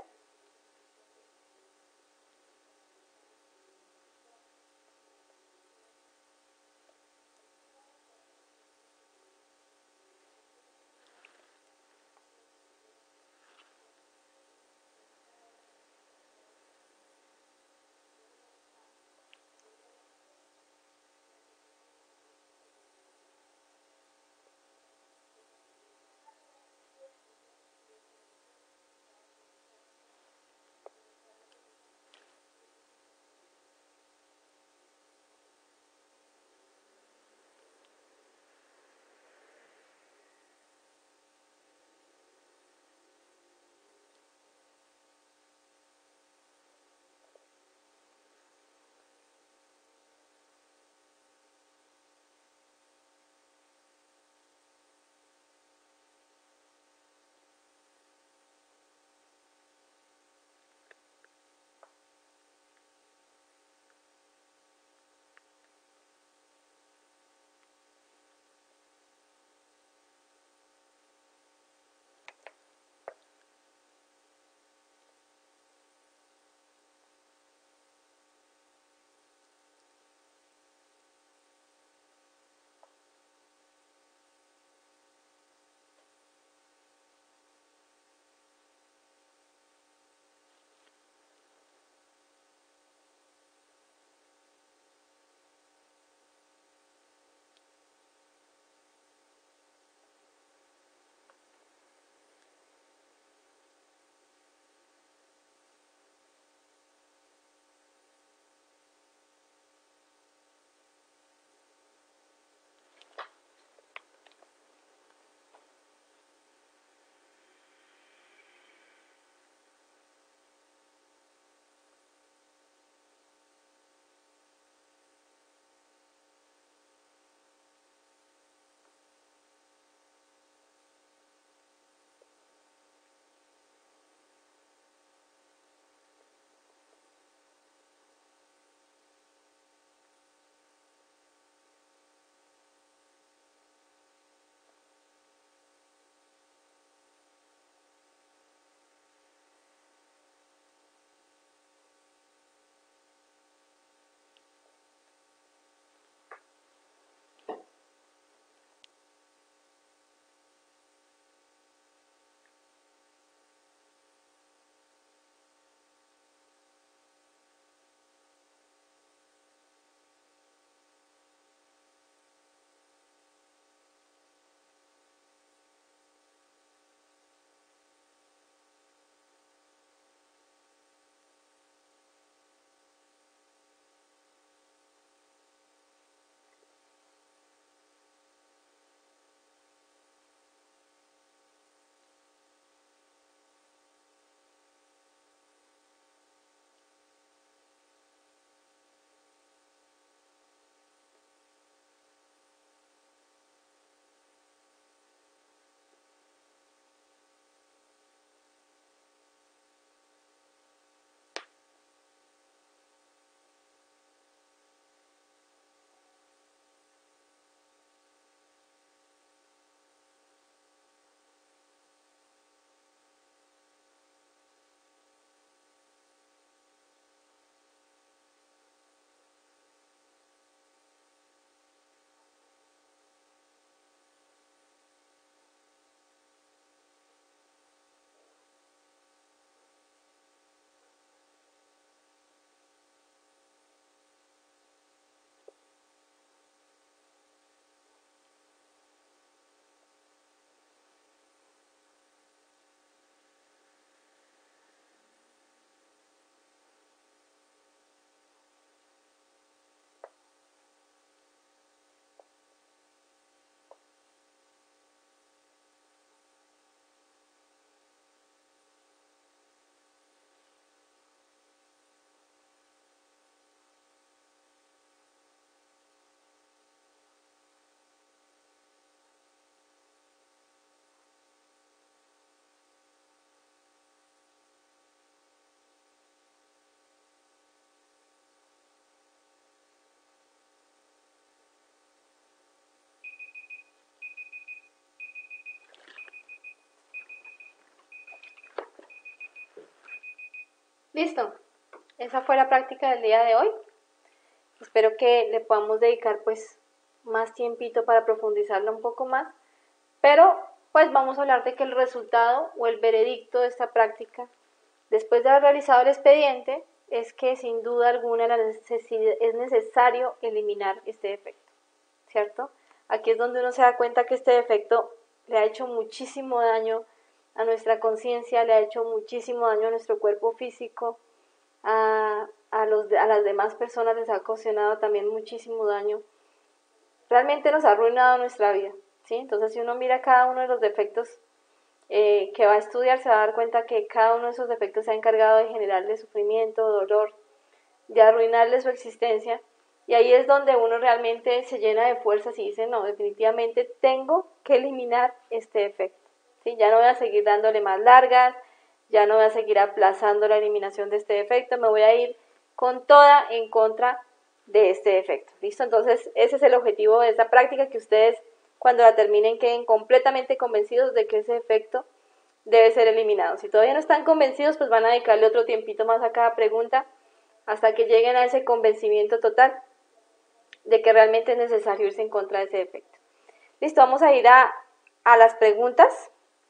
Listo, esa fue la práctica del día de hoy. Espero que le podamos dedicar pues más tiempito para profundizarla un poco más, pero pues vamos a hablar de que el resultado o el veredicto de esta práctica, después de haber realizado el expediente, es que sin duda alguna la necesidad, es necesario eliminar este defecto, ¿cierto? Aquí es donde uno se da cuenta que este defecto le ha hecho muchísimo daño a nuestra conciencia, le ha hecho muchísimo daño a nuestro cuerpo físico, a, a, los, a las demás personas les ha ocasionado también muchísimo daño. Realmente nos ha arruinado nuestra vida, ¿sí? Entonces, si uno mira cada uno de los defectos eh, que va a estudiar, se va a dar cuenta que cada uno de esos defectos se ha encargado de generarle sufrimiento, dolor, de arruinarle su existencia. Y ahí es donde uno realmente se llena de fuerzas y dice, no, definitivamente tengo que eliminar este defecto, ¿sí? Ya no voy a seguir dándole más largas, ya no voy a seguir aplazando la eliminación de este defecto, me voy a ir con toda en contra de este defecto. ¿Listo? Entonces, ese es el objetivo de esta práctica, que ustedes cuando la terminen queden completamente convencidos de que ese defecto debe ser eliminado. Si todavía no están convencidos, pues van a dedicarle otro tiempito más a cada pregunta hasta que lleguen a ese convencimiento total de que realmente es necesario irse en contra de ese defecto. Listo, vamos a ir a, a las preguntas.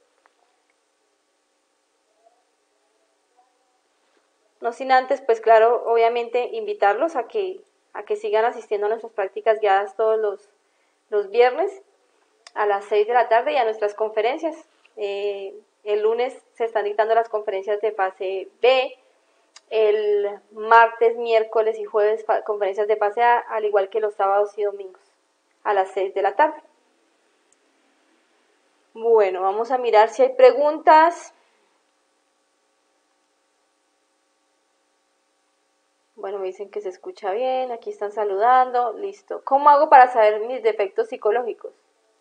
No sin antes, pues claro, obviamente invitarlos a que, a que sigan asistiendo a nuestras prácticas guiadas todos los, los viernes a las seis de la tarde y a nuestras conferencias. Eh, el lunes se están dictando las conferencias de fase B, el martes, miércoles y jueves conferencias de fase A, al igual que los sábados y domingos a las seis de la tarde. Bueno, vamos a mirar si hay preguntas. Bueno, me dicen que se escucha bien, aquí están saludando, listo. ¿Cómo hago para saber mis defectos psicológicos?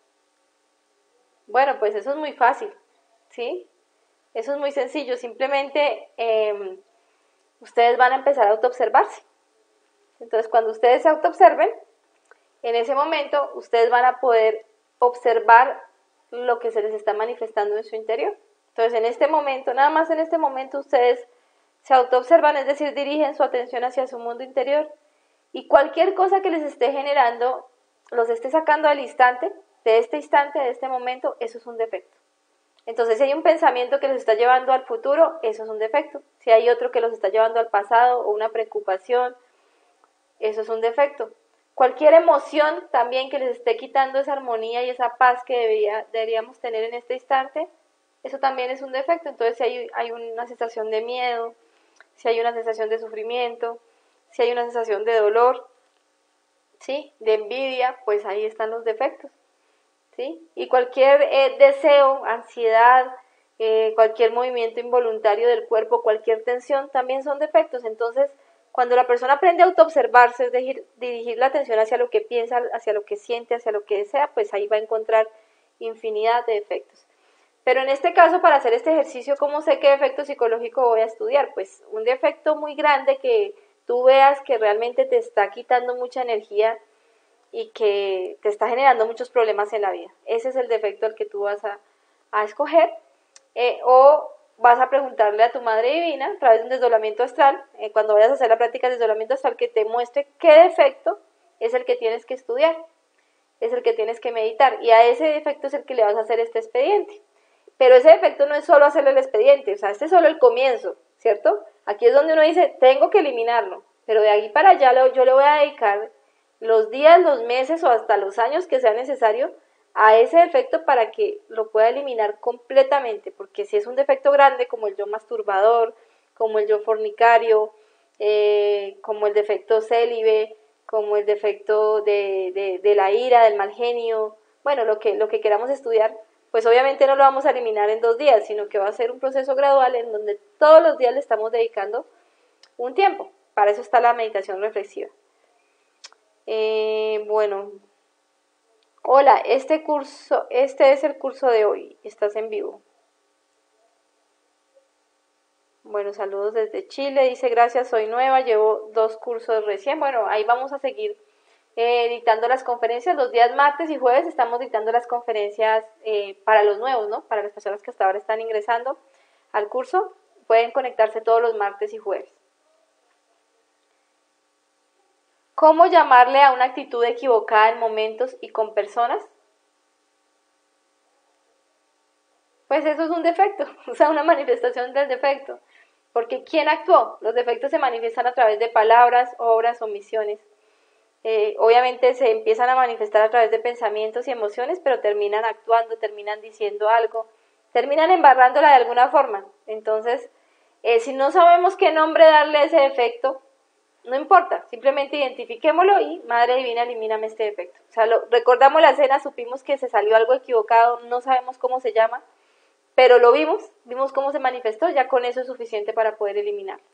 Bueno, pues eso es muy fácil, ¿sí? Eso es muy sencillo, simplemente eh, ustedes van a empezar a autoobservarse. Entonces, cuando ustedes se autoobserven, en ese momento ustedes van a poder observar lo que se les está manifestando en su interior. Entonces, en este momento, nada más en este momento, ustedes se autoobservan, es decir, dirigen su atención hacia su mundo interior y cualquier cosa que les esté generando, los esté sacando al instante, de este instante, de este momento, eso es un defecto. Entonces, si hay un pensamiento que los está llevando al futuro, eso es un defecto. Si hay otro que los está llevando al pasado o una preocupación, eso es un defecto. Cualquier emoción también que les esté quitando esa armonía y esa paz que debería, deberíamos tener en este instante, eso también es un defecto. Entonces, si hay, hay una sensación de miedo, si hay una sensación de sufrimiento, si hay una sensación de dolor, ¿sí? De envidia, pues ahí están los defectos, ¿sí? Y cualquier eh, deseo, ansiedad, eh, cualquier movimiento involuntario del cuerpo, cualquier tensión, también son defectos. Entonces, cuando la persona aprende a autoobservarse, es decir, dirigir la atención hacia lo que piensa, hacia lo que siente, hacia lo que desea, pues ahí va a encontrar infinidad de defectos. Pero en este caso, para hacer este ejercicio, ¿cómo sé qué defecto psicológico voy a estudiar? Pues un defecto muy grande que tú veas que realmente te está quitando mucha energía y que te está generando muchos problemas en la vida. Ese es el defecto al que tú vas a, a escoger. Eh, o vas a preguntarle a tu Madre Divina a través de un desdoblamiento astral, eh, cuando vayas a hacer la práctica de desdoblamiento astral, que te muestre qué defecto es el que tienes que estudiar, es el que tienes que meditar, y a ese defecto es el que le vas a hacer este expediente. Pero ese defecto no es solo hacerle el expediente, o sea, este es solo el comienzo, ¿cierto? Aquí es donde uno dice, tengo que eliminarlo, pero de ahí para allá lo, yo le voy a dedicar los días, los meses o hasta los años que sea necesario a ese defecto para que lo pueda eliminar completamente, porque si es un defecto grande como el yo masturbador, como el yo fornicario, eh, como el defecto célibe, como el defecto de, de, de la ira, del mal genio, bueno, lo que, lo que queramos estudiar, pues obviamente no lo vamos a eliminar en dos días, sino que va a ser un proceso gradual en donde todos los días le estamos dedicando un tiempo. Para eso está la meditación reflexiva. Eh, bueno, hola, este curso, este es el curso de hoy, estás en vivo. Bueno, saludos desde Chile, dice gracias, soy nueva, llevo dos cursos recién. Bueno, ahí vamos a seguir eh, dictando las conferencias. Los días martes y jueves estamos dictando las conferencias eh, para los nuevos, ¿no? Para las personas que hasta ahora están ingresando al curso. pueden conectarse todos los martes y jueves. ¿Cómo llamarle a una actitud equivocada en momentos y con personas? Pues eso es un defecto, o sea, una manifestación del defecto. Porque ¿quién actuó? Los defectos se manifiestan a través de palabras, obras, omisiones. Eh, obviamente se empiezan a manifestar a través de pensamientos y emociones, pero terminan actuando, terminan diciendo algo, terminan embarrándola de alguna forma. Entonces, eh, si no sabemos qué nombre darle a ese defecto, no importa, simplemente identifiquémoslo y Madre Divina, elimíname este defecto. O sea, lo, recordamos la escena, supimos que se salió algo equivocado, no sabemos cómo se llama, pero lo vimos, vimos cómo se manifestó, ya con eso es suficiente para poder eliminarlo.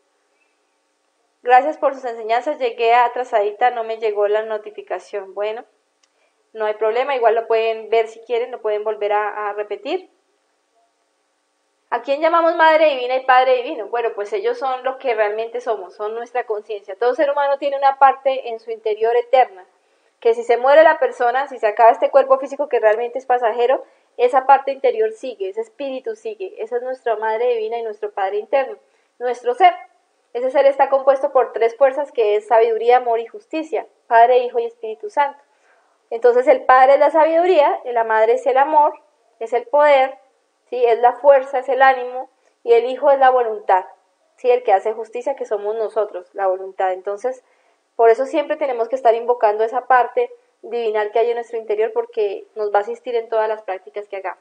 Gracias por sus enseñanzas, llegué atrasadita, no me llegó la notificación. Bueno, no hay problema, igual lo pueden ver si quieren, lo pueden volver a, a repetir. ¿A quién llamamos Madre Divina y Padre Divino? Bueno, pues ellos son lo que realmente somos, son nuestra conciencia. Todo ser humano tiene una parte en su interior eterna, que si se muere la persona, si se acaba este cuerpo físico que realmente es pasajero, esa parte interior sigue, ese espíritu sigue. Esa es nuestra Madre Divina y nuestro Padre interno, nuestro ser. Ese ser está compuesto por tres fuerzas que es sabiduría, amor y justicia, Padre, Hijo y Espíritu Santo. Entonces el Padre es la sabiduría, la Madre es el amor, es el poder, ¿sí? Es la fuerza, es el ánimo, y el Hijo es la voluntad, ¿sí? El que hace justicia, que somos nosotros, la voluntad. Entonces, por eso siempre tenemos que estar invocando esa parte divinal que hay en nuestro interior, porque nos va a asistir en todas las prácticas que hagamos.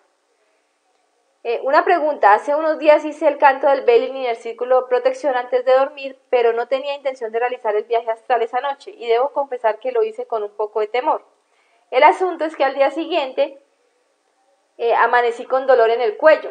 Eh, una pregunta, hace unos días hice el canto del Belin y el círculo protección antes de dormir, pero no tenía intención de realizar el viaje astral esa noche, y debo confesar que lo hice con un poco de temor. El asunto es que al día siguiente eh, amanecí con dolor en el cuello,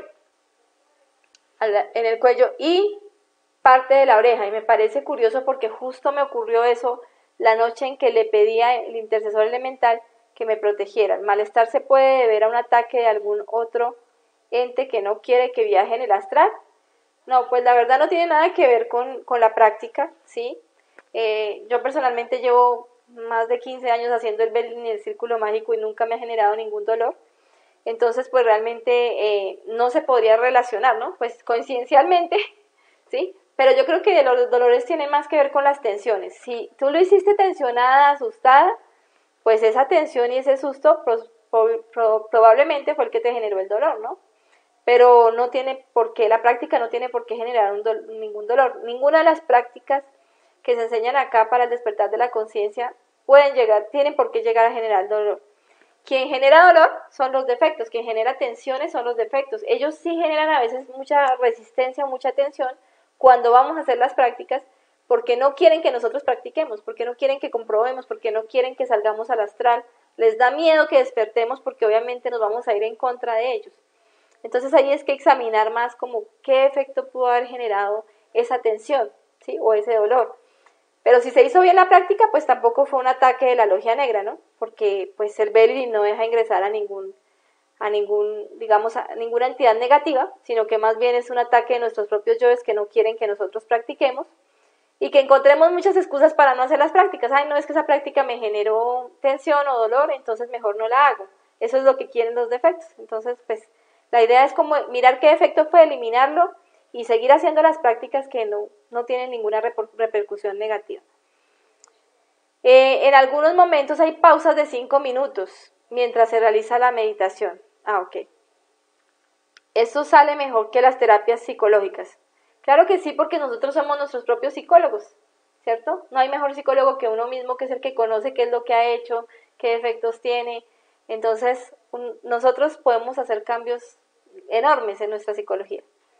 en el cuello y parte de la oreja, y me parece curioso porque justo me ocurrió eso la noche en que le pedí al intercesor elemental que me protegiera. El malestar se puede deber a un ataque de algún otro ente que no quiere que viaje en el astral. No, pues la verdad no tiene nada que ver con, con la práctica, ¿sí? Eh, yo personalmente llevo más de quince años haciendo el Belin y el círculo mágico y nunca me ha generado ningún dolor. Entonces, pues realmente eh, no se podría relacionar, ¿no? Pues coincidencialmente, ¿sí? Pero yo creo que los dolores tienen más que ver con las tensiones. Si tú lo hiciste tensionada, asustada, pues esa tensión y ese susto pro, pro, pro, probablemente fue el que te generó el dolor, ¿no? Pero no tiene por qué, la práctica no tiene por qué generar un do, ningún dolor. Ninguna de las prácticas que se enseñan acá para el despertar de la conciencia pueden llegar, tienen por qué llegar a generar dolor. Quien genera dolor son los defectos, quien genera tensiones son los defectos. Ellos sí generan a veces mucha resistencia, mucha tensión cuando vamos a hacer las prácticas, porque no quieren que nosotros practiquemos, porque no quieren que comprobemos, porque no quieren que salgamos al astral. Les da miedo que despertemos porque obviamente nos vamos a ir en contra de ellos. Entonces ahí es que examinar más como qué efecto pudo haber generado esa tensión, ¿sí? O ese dolor. Pero si se hizo bien la práctica, pues tampoco fue un ataque de la logia negra, ¿no? Porque pues el Belin no deja ingresar a ningún, a ningún, digamos, a ninguna entidad negativa, sino que más bien es un ataque de nuestros propios yoes que no quieren que nosotros practiquemos y que encontremos muchas excusas para no hacer las prácticas. Ay, no, es que esa práctica me generó tensión o dolor, entonces mejor no la hago. Eso es lo que quieren los defectos. Entonces, pues, la idea es como mirar qué defecto fue, eliminarlo y seguir haciendo las prácticas que no, no tienen ninguna repercusión negativa. Eh, en algunos momentos hay pausas de cinco minutos mientras se realiza la meditación. Ah, ok. Eso sale mejor que las terapias psicológicas. Claro que sí, porque nosotros somos nuestros propios psicólogos, ¿cierto? No hay mejor psicólogo que uno mismo, que es el que conoce qué es lo que ha hecho, qué defectos tiene. Entonces, un, nosotros podemos hacer cambios enormes en nuestra psicología.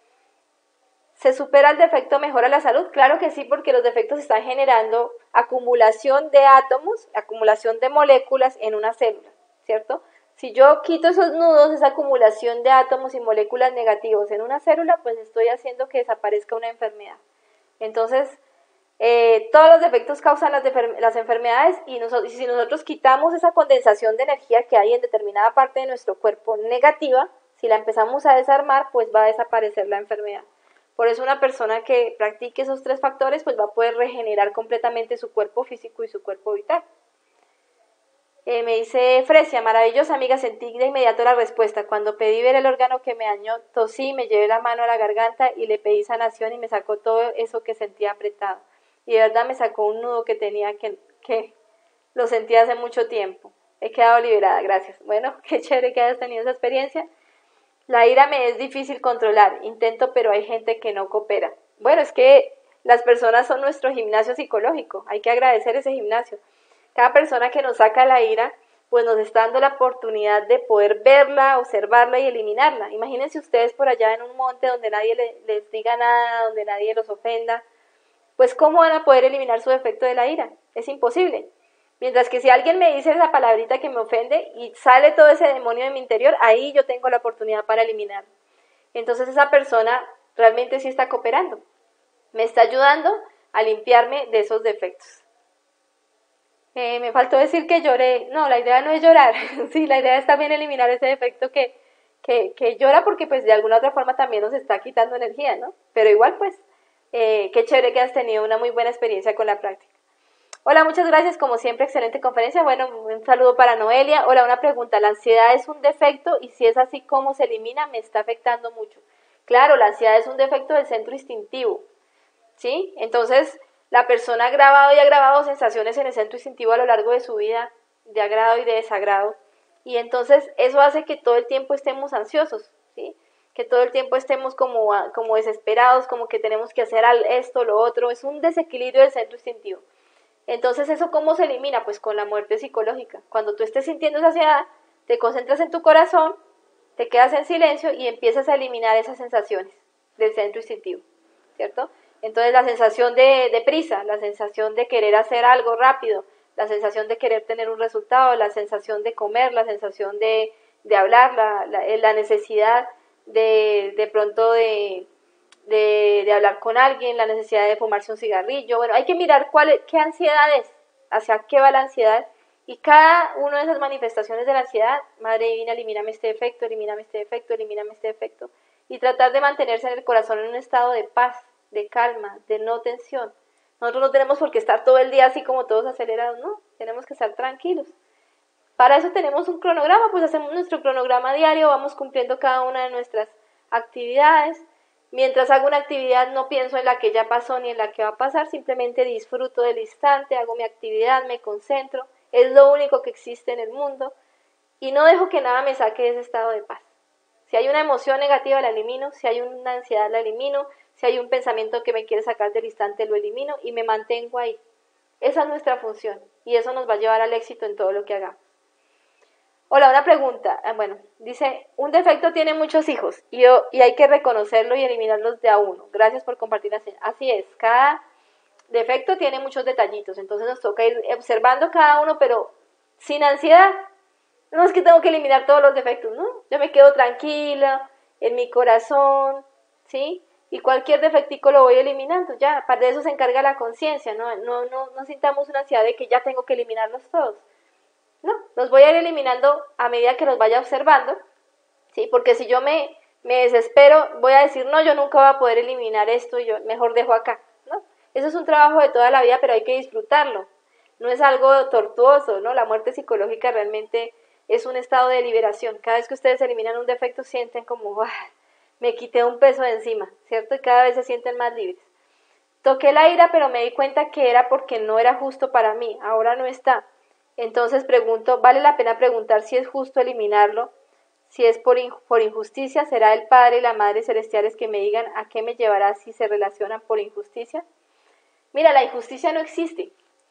¿Se supera el defecto, mejora la salud? Claro que sí, porque los defectos están generando acumulación de átomos, acumulación de moléculas en una célula, ¿cierto? Si yo quito esos nudos, esa acumulación de átomos y moléculas negativos en una célula, pues estoy haciendo que desaparezca una enfermedad. Entonces, eh, todos los defectos causan las, las enfermedades y, nosotros, y si nosotros quitamos esa condensación de energía que hay en determinada parte de nuestro cuerpo negativa, si la empezamos a desarmar, pues va a desaparecer la enfermedad. Por eso una persona que practique esos tres factores, pues va a poder regenerar completamente su cuerpo físico y su cuerpo vital. Eh, me dice Fresia, maravillosa amiga, sentí de inmediato la respuesta. Cuando pedí ver el órgano que me dañó, tosí, me llevé la mano a la garganta y le pedí sanación y me sacó todo eso que sentía apretado. Y de verdad me sacó un nudo que tenía que, que lo sentía hace mucho tiempo. He quedado liberada, gracias. Bueno, qué chévere que hayas tenido esa experiencia. La ira me es difícil controlar, intento, pero hay gente que no coopera. Bueno, es que las personas son nuestro gimnasio psicológico, hay que agradecer ese gimnasio. Cada persona que nos saca la ira, pues nos está dando la oportunidad de poder verla, observarla y eliminarla. Imagínense ustedes por allá en un monte donde nadie le, les diga nada, donde nadie los ofenda, pues ¿cómo van a poder eliminar su efecto de la ira? Es imposible. Mientras que si alguien me dice esa palabrita que me ofende y sale todo ese demonio de mi interior, ahí yo tengo la oportunidad para eliminarlo. Entonces esa persona realmente sí está cooperando. Me está ayudando a limpiarme de esos defectos. Eh, me faltó decir que lloré. No, la idea no es llorar. Sí, la idea es también eliminar ese defecto que, que, que llora porque pues de alguna otra forma también nos está quitando energía, ¿no? Pero igual pues, eh, qué chévere que has tenido una muy buena experiencia con la práctica. Hola, muchas gracias, como siempre, excelente conferencia. Bueno, un saludo para Noelia. Hola, una pregunta, ¿la ansiedad es un defecto? Y si es así, ¿cómo se elimina? Me está afectando mucho. Claro, la ansiedad es un defecto del centro instintivo, ¿sí? Entonces, la persona ha grabado y ha grabado sensaciones en el centro instintivo a lo largo de su vida, de agrado y de desagrado. Y entonces, eso hace que todo el tiempo estemos ansiosos, ¿sí? Que todo el tiempo estemos como, como desesperados, como que tenemos que hacer esto, lo otro. Es un desequilibrio del centro instintivo. Entonces, ¿eso cómo se elimina? Pues con la muerte psicológica. Cuando tú estés sintiendo esa ansiedad, te concentras en tu corazón, te quedas en silencio y empiezas a eliminar esas sensaciones del centro instintivo, ¿cierto? Entonces, la sensación de, de prisa, la sensación de querer hacer algo rápido, la sensación de querer tener un resultado, la sensación de comer, la sensación de, de hablar, la, la, la necesidad de, de pronto de... De, de hablar con alguien, la necesidad de fumarse un cigarrillo. Bueno, hay que mirar cuál, qué ansiedad es, hacia qué va la ansiedad, y cada una de esas manifestaciones de la ansiedad, Madre Divina, elimíname este defecto, elimíname este defecto, elimíname este defecto, y tratar de mantenerse en el corazón en un estado de paz, de calma, de no tensión. Nosotros no tenemos por qué estar todo el día así como todos acelerados, no, tenemos que estar tranquilos. Para eso tenemos un cronograma, pues hacemos nuestro cronograma diario, vamos cumpliendo cada una de nuestras actividades. Mientras hago una actividad no pienso en la que ya pasó ni en la que va a pasar, simplemente disfruto del instante, hago mi actividad, me concentro, es lo único que existe en el mundo y no dejo que nada me saque de ese estado de paz. Si hay una emoción negativa la elimino, si hay una ansiedad la elimino, si hay un pensamiento que me quiere sacar del instante lo elimino y me mantengo ahí. Esa es nuestra función y eso nos va a llevar al éxito en todo lo que hagamos. Hola, una pregunta. Ah, bueno, dice, un defecto tiene muchos hijos y, yo, y hay que reconocerlo y eliminarlos de a uno. Gracias por compartir la señal. Así es, cada defecto tiene muchos detallitos, entonces nos toca ir observando cada uno, pero sin ansiedad. No es que tengo que eliminar todos los defectos, ¿no? Yo me quedo tranquila, en mi corazón, ¿sí? Y cualquier defectico lo voy eliminando, ya. Para eso se encarga la conciencia, ¿no? No, no, no sintamos una ansiedad de que ya tengo que eliminarlos todos. No, los voy a ir eliminando a medida que los vaya observando, ¿sí? Porque si yo me, me desespero, voy a decir, no, yo nunca voy a poder eliminar esto y yo mejor dejo acá, ¿no? Eso es un trabajo de toda la vida, pero hay que disfrutarlo. No es algo tortuoso, ¿no? La muerte psicológica realmente es un estado de liberación. Cada vez que ustedes eliminan un defecto, sienten como, ¡ah! Me quité un peso de encima, ¿cierto? Y cada vez se sienten más libres. Toqué la ira, pero me di cuenta que era porque no era justo para mí, ahora no está. Entonces pregunto, ¿vale la pena preguntar si es justo eliminarlo? Si es por, in, por injusticia, ¿será el Padre y la Madre Celestiales que me digan a qué me llevará si se relacionan por injusticia? Mira, la injusticia no existe.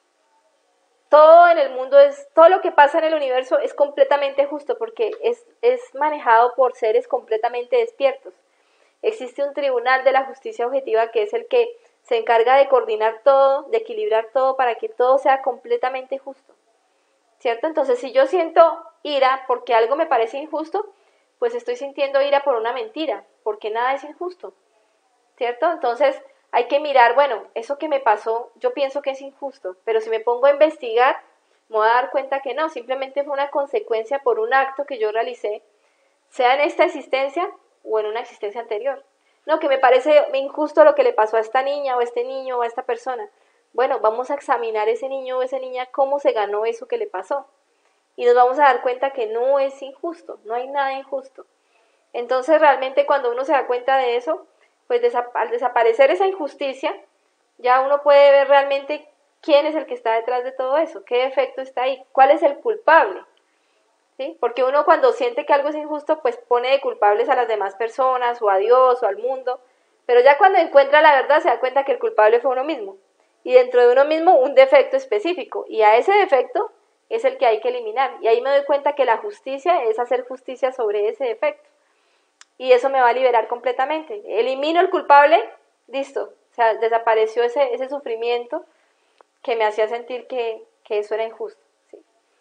Todo en el mundo es, todo lo que pasa en el universo es completamente justo porque es, es manejado por seres completamente despiertos. Existe un tribunal de la justicia objetiva que es el que se encarga de coordinar todo, de equilibrar todo para que todo sea completamente justo. ¿Cierto? Entonces, si yo siento ira porque algo me parece injusto, pues estoy sintiendo ira por una mentira, porque nada es injusto, ¿cierto? Entonces, hay que mirar, bueno, eso que me pasó, yo pienso que es injusto, pero si me pongo a investigar, me voy a dar cuenta que no, simplemente fue una consecuencia por un acto que yo realicé, sea en esta existencia o en una existencia anterior. No, que me parece injusto lo que le pasó a esta niña o a este niño o a esta persona. Bueno, vamos a examinar ese niño o esa niña cómo se ganó eso que le pasó. y nos vamos a dar cuenta que no es injusto, no hay nada injusto. Entonces realmente cuando uno se da cuenta de eso, pues desa- al desaparecer esa injusticia, ya uno puede ver realmente quién es el que está detrás de todo eso, qué efecto está ahí, cuál es el culpable, ¿sí? Porque uno cuando siente que algo es injusto, pues pone de culpables a las demás personas, o a Dios, o al mundo, pero ya cuando encuentra la verdad se da cuenta que el culpable fue uno mismo, y dentro de uno mismo un defecto específico, y a ese defecto es el que hay que eliminar, y ahí me doy cuenta que la justicia es hacer justicia sobre ese defecto, y eso me va a liberar completamente. Elimino el culpable, listo, o sea, desapareció ese, ese sufrimiento que me hacía sentir que, que eso era injusto. ¿Sí?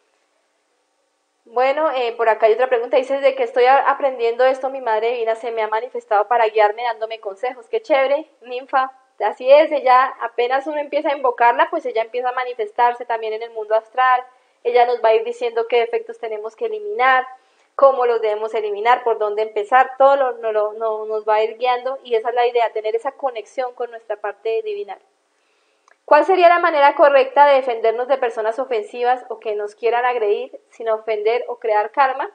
Bueno, eh, por acá hay otra pregunta, dice, desde que estoy aprendiendo esto, mi Madre Divina se me ha manifestado para guiarme, dándome consejos. Qué chévere, ninfa, así es, ella apenas uno empieza a invocarla, pues ella empieza a manifestarse también en el mundo astral, ella nos va a ir diciendo qué defectos tenemos que eliminar, cómo los debemos eliminar, por dónde empezar, todo lo, no, lo, no, nos va a ir guiando, y esa es la idea, tener esa conexión con nuestra parte divinal. ¿Cuál sería la manera correcta de defendernos de personas ofensivas o que nos quieran agredir sin ofender o crear karma?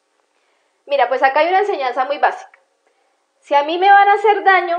Mira, pues acá hay una enseñanza muy básica. Si a mí me van a hacer daño,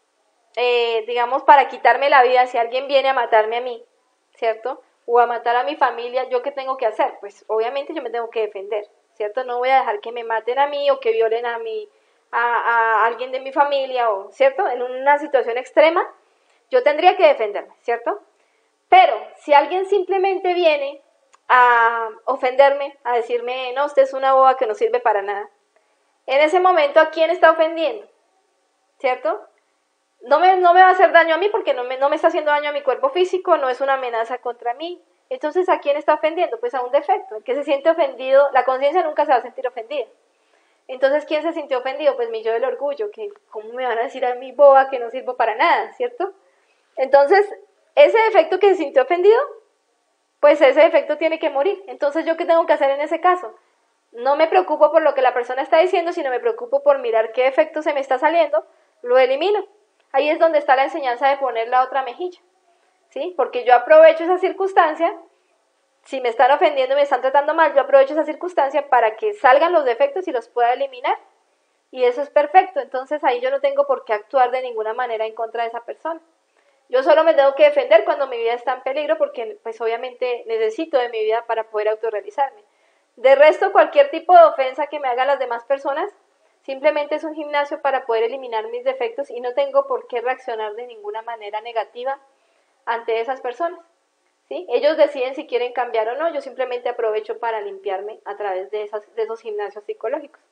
eh, digamos para quitarme la vida, si alguien viene a matarme a mí, ¿cierto? O a matar a mi familia, ¿yo qué tengo que hacer? Pues obviamente yo me tengo que defender, ¿cierto? No voy a dejar que me maten a mí o que violen a, mi, a, a alguien de mi familia, o, ¿cierto? En una situación extrema, yo tendría que defenderme, ¿cierto? Pero si alguien simplemente viene a ofenderme, a decirme, no, usted es una boba que no sirve para nada, en ese momento, ¿a quién está ofendiendo? ¿Cierto? No me, no me va a hacer daño a mí porque no me, no me está haciendo daño a mi cuerpo físico, no es una amenaza contra mí. Entonces, ¿a quién está ofendiendo? Pues a un defecto. El que se siente ofendido, la conciencia nunca se va a sentir ofendida. Entonces, ¿quién se sintió ofendido? Pues mi yo del orgullo, que ¿cómo me van a decir a mí boba que no sirvo para nada? ¿Cierto? Entonces, ese defecto que se sintió ofendido, pues ese defecto tiene que morir. Entonces, ¿yo qué tengo que hacer en ese caso? No me preocupo por lo que la persona está diciendo, sino me preocupo por mirar qué efecto se me está saliendo, lo elimino. Ahí es donde está la enseñanza de poner la otra mejilla, ¿sí? Porque yo aprovecho esa circunstancia, si me están ofendiendo y me están tratando mal, yo aprovecho esa circunstancia para que salgan los defectos y los pueda eliminar. Y eso es perfecto, entonces ahí yo no tengo por qué actuar de ninguna manera en contra de esa persona. Yo solo me tengo que defender cuando mi vida está en peligro, porque pues obviamente necesito de mi vida para poder autorrealizarme. De resto, cualquier tipo de ofensa que me hagan las demás personas, simplemente es un gimnasio para poder eliminar mis defectos y no tengo por qué reaccionar de ninguna manera negativa ante esas personas, ¿sí? Ellos deciden si quieren cambiar o no, yo simplemente aprovecho para limpiarme a través de, esas, de esos gimnasios psicológicos.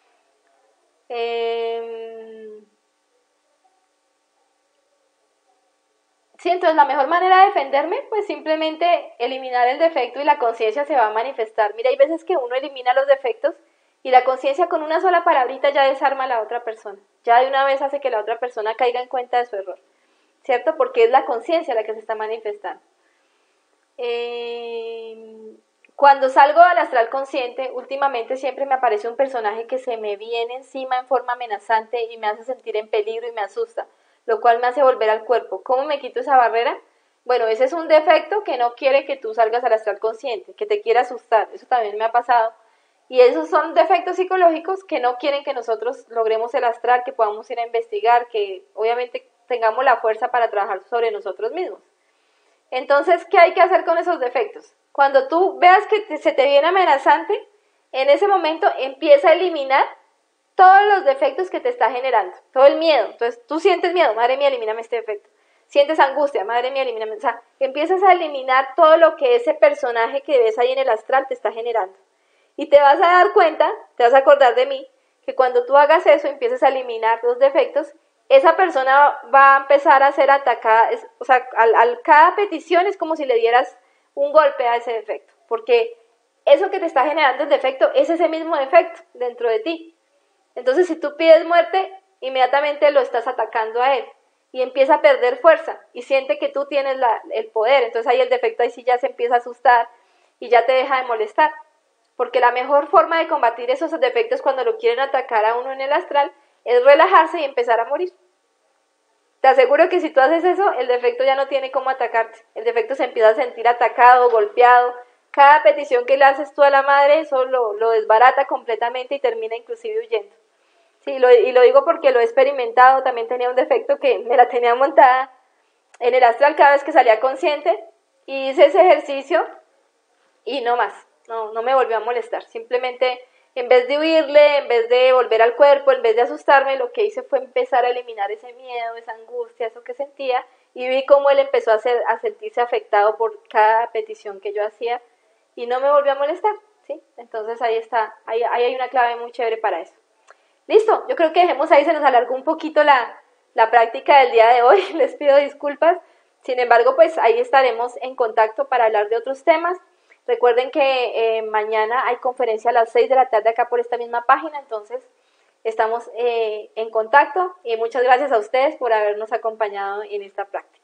Eh... Sí, entonces la mejor manera de defenderme, pues simplemente eliminar el defecto y la conciencia se va a manifestar. Mira, hay veces que uno elimina los defectos y la conciencia con una sola palabrita ya desarma a la otra persona. Ya de una vez hace que la otra persona caiga en cuenta de su error, ¿cierto? Porque es la conciencia la que se está manifestando. Eh, cuando salgo al astral consciente, últimamente siempre me aparece un personaje que se me viene encima en forma amenazante y me hace sentir en peligro y me asusta, lo cual me hace volver al cuerpo. ¿Cómo me quito esa barrera? Bueno, ese es un defecto que no quiere que tú salgas al astral consciente, que te quiere asustar, eso también me ha pasado. Y esos son defectos psicológicos que no quieren que nosotros logremos el astral, que podamos ir a investigar, que obviamente tengamos la fuerza para trabajar sobre nosotros mismos. Entonces, ¿qué hay que hacer con esos defectos? Cuando tú veas que te, se te viene amenazante, en ese momento empieza a eliminar todos los defectos que te está generando, todo el miedo. Entonces, tú sientes miedo, madre mía, elimíname este defecto. Sientes angustia, madre mía, elimíname. O sea, empiezas a eliminar todo lo que ese personaje que ves ahí en el astral te está generando. Y te vas a dar cuenta, te vas a acordar de mí, que cuando tú hagas eso, empieces a eliminar los defectos, esa persona va a empezar a ser atacada, es, o sea, al, al cada petición es como si le dieras un golpe a ese defecto, porque eso que te está generando el defecto es ese mismo defecto dentro de ti. Entonces, si tú pides muerte, inmediatamente lo estás atacando a él, y empieza a perder fuerza, y siente que tú tienes la, el poder, entonces ahí el defecto ahí sí ya se empieza a asustar, y ya te deja de molestar, porque la mejor forma de combatir esos defectos cuando lo quieren atacar a uno en el astral, es relajarse y empezar a morir. Te aseguro que si tú haces eso, el defecto ya no tiene cómo atacarte. El defecto se empieza a sentir atacado, golpeado, cada petición que le haces tú a la madre, eso lo, lo desbarata completamente y termina inclusive huyendo. Sí, lo, y lo digo porque lo he experimentado, también tenía un defecto que me la tenía montada en el astral cada vez que salía consciente, y hice ese ejercicio y no más, no, no me volvió a molestar, simplemente en vez de huirle, en vez de volver al cuerpo, en vez de asustarme, lo que hice fue empezar a eliminar ese miedo, esa angustia, eso que sentía, y vi cómo él empezó a, ser, a sentirse afectado por cada petición que yo hacía, y no me volvió a molestar, ¿sí? Entonces ahí está, ahí, ahí hay una clave muy chévere para eso. Listo, yo creo que dejemos ahí, se nos alargó un poquito la, la práctica del día de hoy, les pido disculpas, sin embargo, pues ahí estaremos en contacto para hablar de otros temas. Recuerden que eh, mañana hay conferencia a las seis de la tarde acá por esta misma página, entonces estamos eh, en contacto y muchas gracias a ustedes por habernos acompañado en esta práctica.